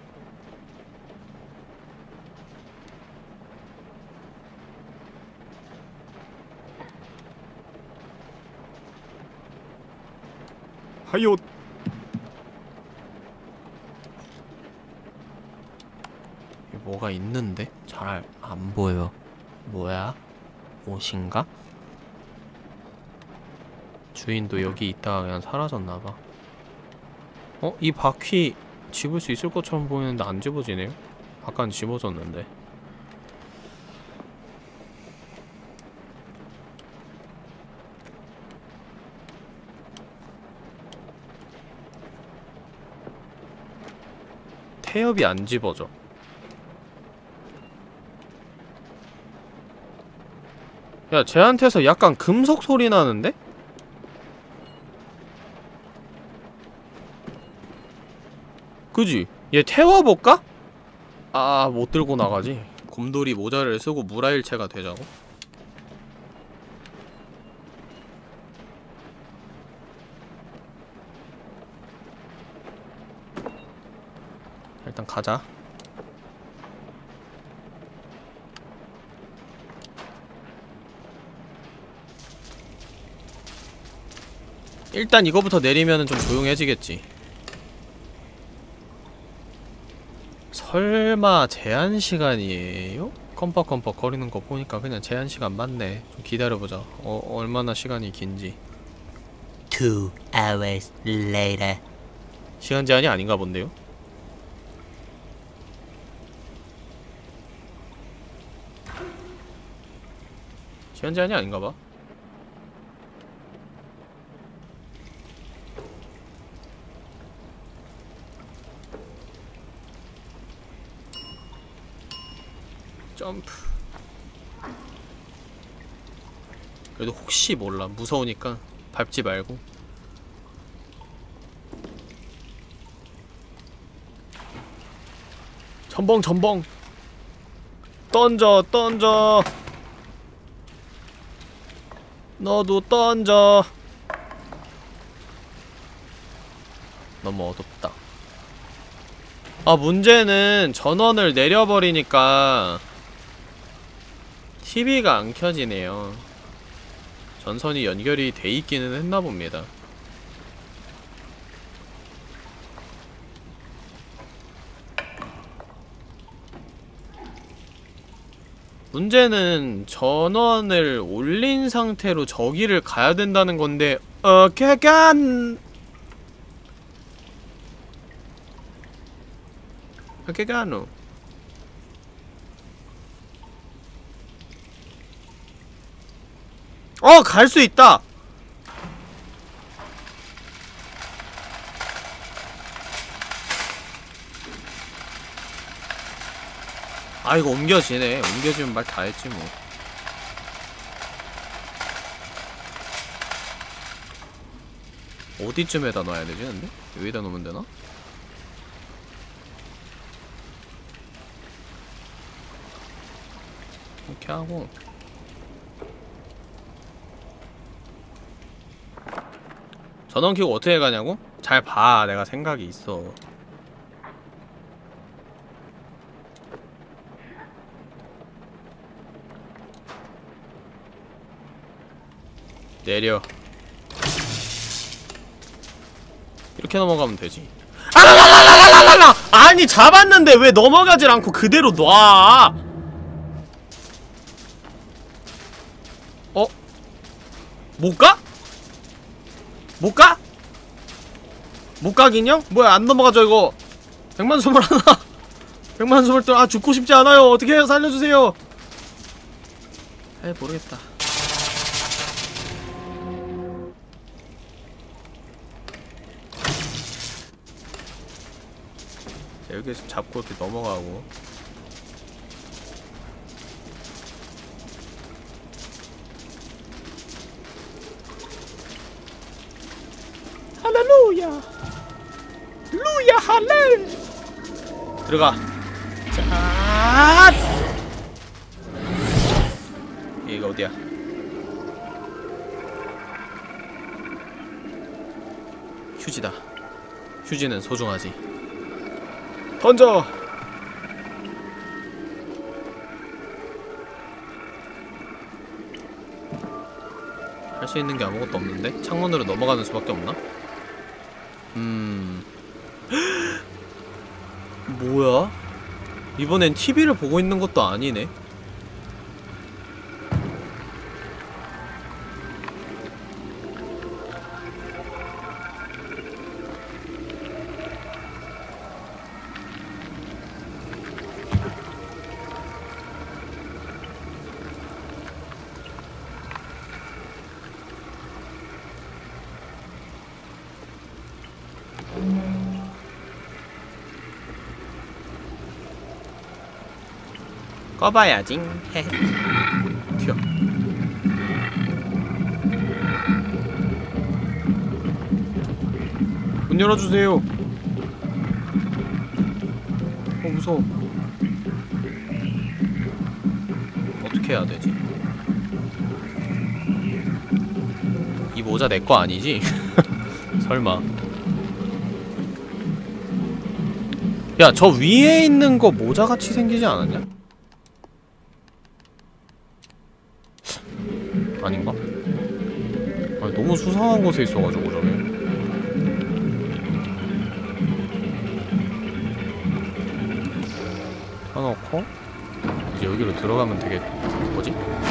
B: 하요.
C: 여기 뭐가 있는데? 잘 안 보여. 뭐야? 옷인가? 주인도 여기 있다가 그냥 사라졌나봐. 어? 이 바퀴 집을 수 있을 것처럼 보이는데 안 집어지네요? 아까는 집어졌는데. 태엽이 안 집어져. 야, 쟤한테서 약간 금속 소리 나는데? 그지? 얘 태워볼까? 아, 못 들고 나가지. 곰돌이 모자를 쓰고 무라일체가 되자고? 일단 가자. 일단 이거부터 내리면은 좀 조용해지겠지. 설마 제한시간이에요? 컴벅컴벅 거리는 거 보니까 그냥 제한시간 맞네. 좀 기다려보자. 얼마나 시간이 긴지.
E: 2 hours later.
C: 시간 제한이 아닌가 본데요? 시간 제한이 아닌가 봐. 점프. 그래도 혹시 몰라. 무서우니까 밟지 말고. 전봉 전봉. 던져 던져. 너도 던져. 너무 어둡다. 아, 문제는 전원을 내려버리니까 TV가 안 켜지네요. 전선이 연결이 돼 있기는 했나 봅니다. 문제는 전원을 올린 상태로 저기를 가야 된다는 건데, 개간! 개간우. 갈 수 있다! 아, 이거 옮겨지네. 옮겨지면 말 다 했지 뭐. 어디쯤에다 놔야 되지 근데? 여기다 놓으면 되나? 이렇게 하고 전원 켜고 어떻게 가냐고? 잘 봐. 내가 생각이 있어. 내려. 이렇게 넘어가면 되지. 아라라라라라라라! 아니, 잡았는데 왜 넘어가질 않고 그대로 놔? 못 가? 못 가? 못 가긴요? 뭐야 안 넘어가죠 이거. 121 122 아 죽고 싶지 않아요. 어떻게 해요 살려주세요. 에이 모르겠다. 여기서 잡고 이렇게 넘어가고. 할렐루야 루야 할렐. 들어가. 자 여기가 어디야? 휴지다. 휴지는 소중하지. 던져! 할 수 있는 게 아무것도 없는데? 창문으로 넘어가는 수밖에 없나? 뭐야? 이번엔 TV를 보고 있는 것도 아니네? 꺼봐야지. 헤헤. 튀어. 문 열어주세요. 무서워. 어떻게 해야 되지? 이 모자 내 거 아니지? 설마. 야, 저 위에 있는 거 모자같이 생기지 않았냐? 아닌가? 아니, 너무 수상한 곳에 있어가지고 저게. 켜놓고 이제 여기로 들어가면 되게 뭐지?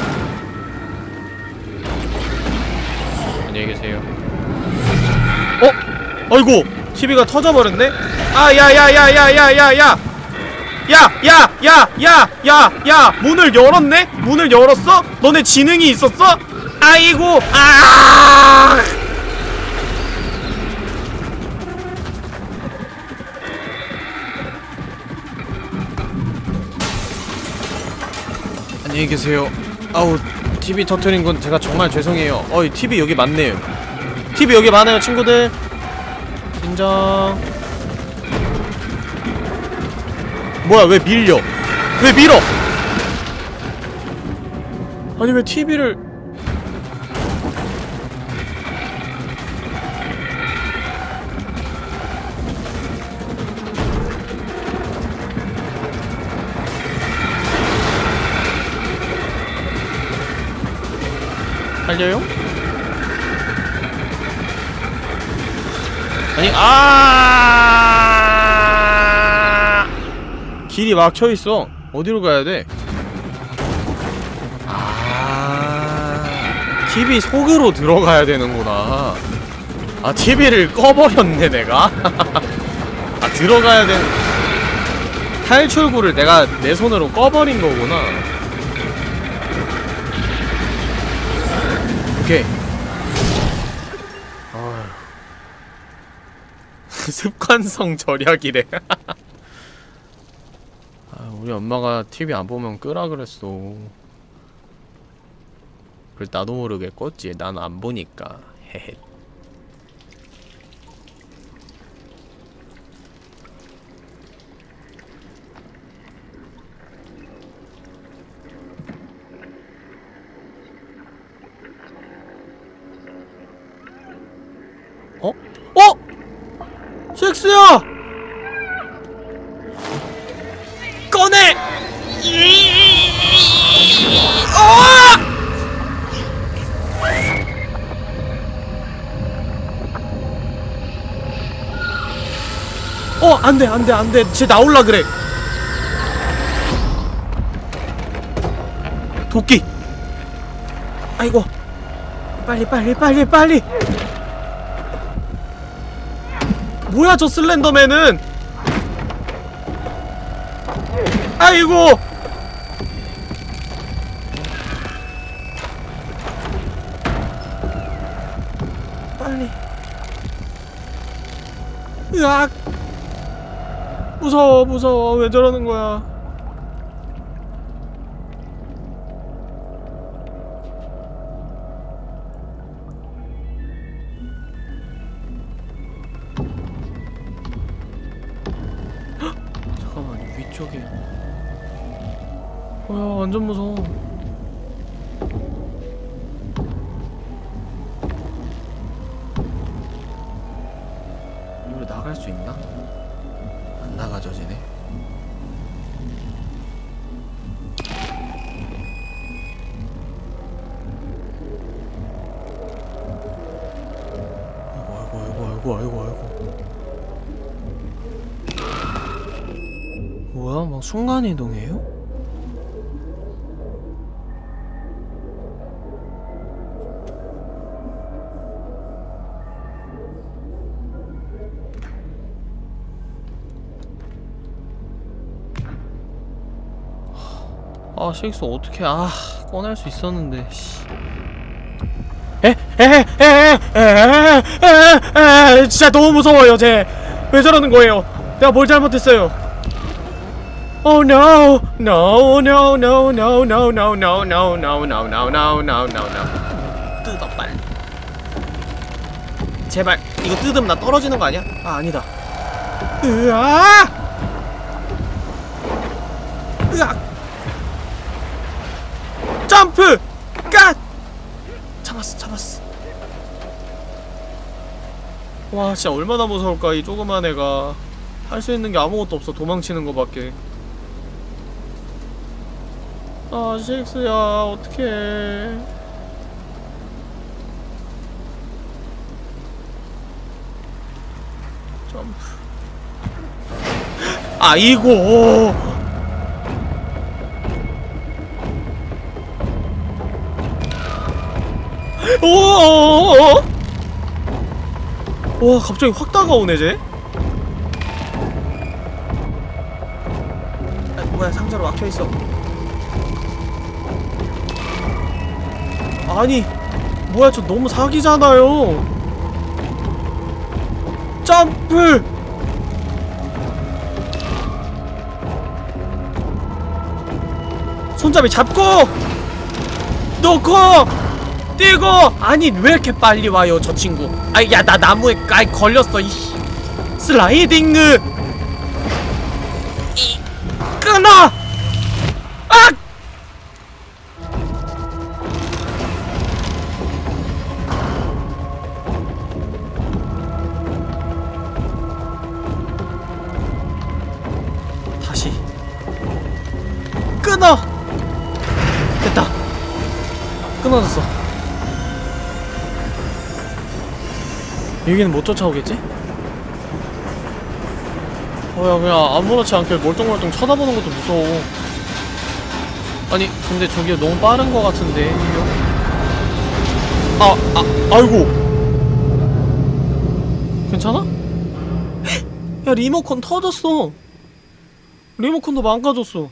C: 안녕히 계세요. 어? 아이고! TV가 터져버렸네? 아, 야야야야야야야! 야! 문을 열었네? 문을 열었어? 너네 지능이 있었어? 아이고! 아! 안녕히 계세요. 아우, TV 터트린 건 제가 정말 죄송해요. 어이, TV 여기 많네요. TV 여기 많아요, 친구들. 인정. 뭐야, 왜 밀려? 왜 밀어? 아니, 왜 TV를. 달려요? 아니, 길이 막혀있어. 어디로 가야 돼? TV 속으로 들어가야 되는구나. 아, TV를 꺼버렸네, 내가. 아, 들어가야 되는. 탈출구를 내가 내 손으로 꺼버린 거구나. 오케이. 습관성 절약이래. 우리 엄마가 TV 안 보면 끄라 그랬어. 그래서 나도 모르게 껐지. 난 안 보니까. 헤헤. 어? 어? 섹스야! 꺼내! 안돼 안돼 안돼. 쟤 나올라 그래. 도끼. 아이고. 빨리. 뭐야 저 슬렌더맨은. 아이고. 빨리. 으악. 무서워. 왜 저러는 거야. 잠깐만, 위쪽에. 뭐야, 완전 무서워. 이거 나갈 수 있나? 안 나가져지네. 아이고. 뭐야? 막 순간이동해요? 아, 식스 어떻게 꺼낼 수 있었는데. 씨. 진짜 너무 무서워요. 쟤 왜 저러는 거예요? 내가 뭘 잘못했어요? Oh no. 뜯어 빨리. 제발 이거 뜯으면 나 떨어지는 거 아니야? 아, 아니다. 으악. 점프! 갓! 잡았어. 와, 진짜 얼마나 무서울까, 이 조그만 애가. 할 수 있는 게 아무것도 없어, 도망치는 거밖에. 아, 식스야, 어떡해. 점프. 아이고! 오오오오! 와, 갑자기 확 다가오네 쟤. 뭐야, 상자로 막혀있어. 아니, 뭐야, 저 너무 사기잖아요. 점프! 손잡이 잡고 놓고 뛰고. 아니, 왜 이렇게 빨리 와요 저 친구. 아이, 야, 나 나무에 걸렸어. 이씨. 슬라이딩. 끊어. 악! 다시 끊어. 됐다. 끊어졌어. 여기는 못 쫓아오겠지? 야, 그냥 아무렇지 않게 멀뚱멀뚱 쳐다보는 것도 무서워. 아니, 근데 저게 너무 빠른 거 같은데. 아이고. 괜찮아? 야, 리모컨 터졌어. 리모컨도 망가졌어.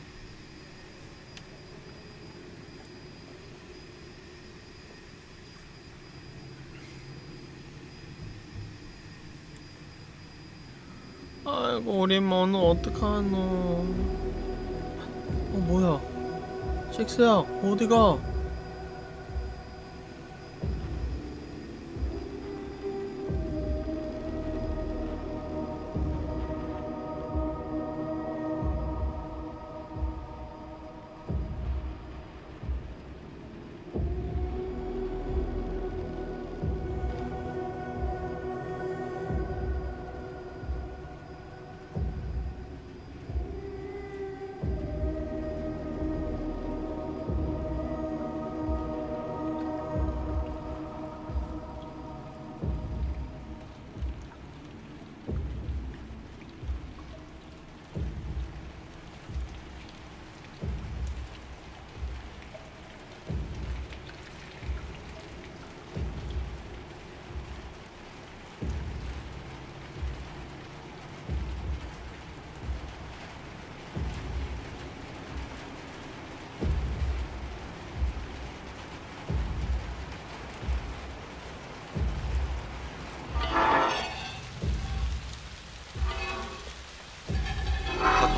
C: 아이고, 우리 뭐는 어떡하노. 뭐야, 식스야, 어디가?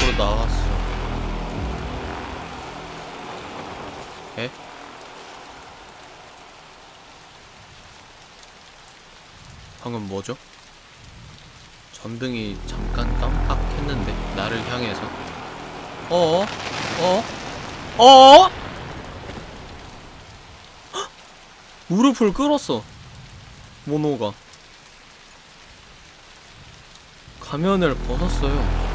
C: 밖으로 나왔어. 에? 방금 뭐죠? 전등이 잠깐 깜빡했는데 나를 향해서. 어어? 어어? 헉! 무릎을 꿇었어. 모노가 가면을 벗었어요.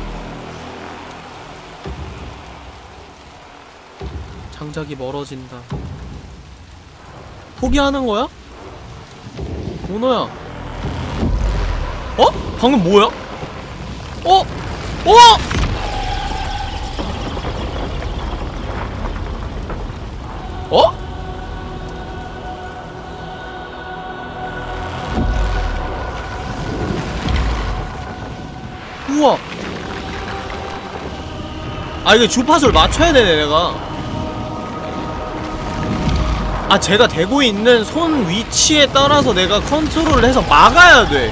C: 장작이 멀어진다. 포기하는 거야? 모노야. 어? 방금 뭐야? 어? 어? 어? 우와. 아, 이게 주파수를 맞춰야 되네, 내가. 아, 제가 대고 있는 손 위치에 따라서 내가 컨트롤을 해서 막아야 돼.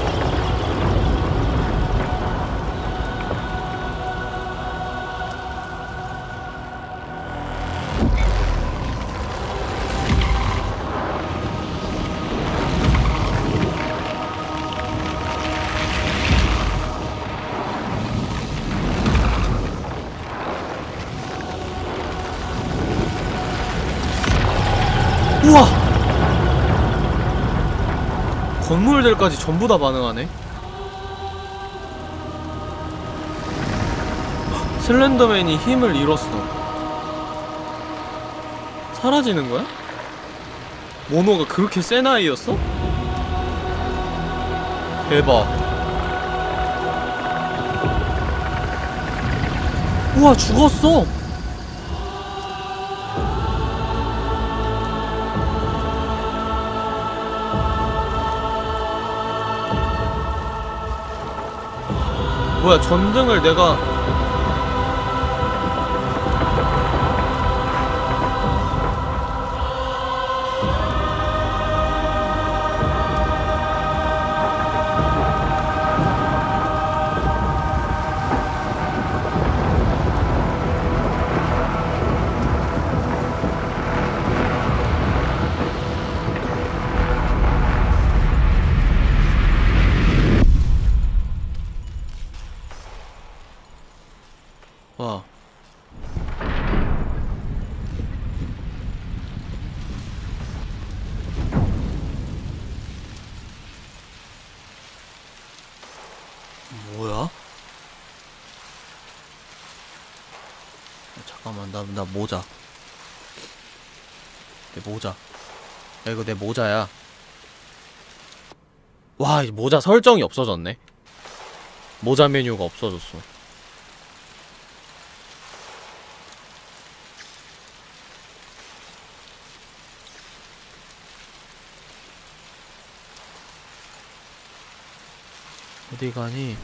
C: 우와! 건물들까지 전부 다 반응하네. 슬렌더맨이 힘을 잃었어. 사라지는 거야? 모노가 그렇게 센 아이였어? 대박. 우와, 죽었어! 뭐야, 전등을 내가 와. 뭐야? 잠깐만, 나 모자. 내 모자. 야, 이거 내 모자야. 와, 이 모자 설정이 없어졌네. 모자 메뉴가 없어졌어. 어디 가니?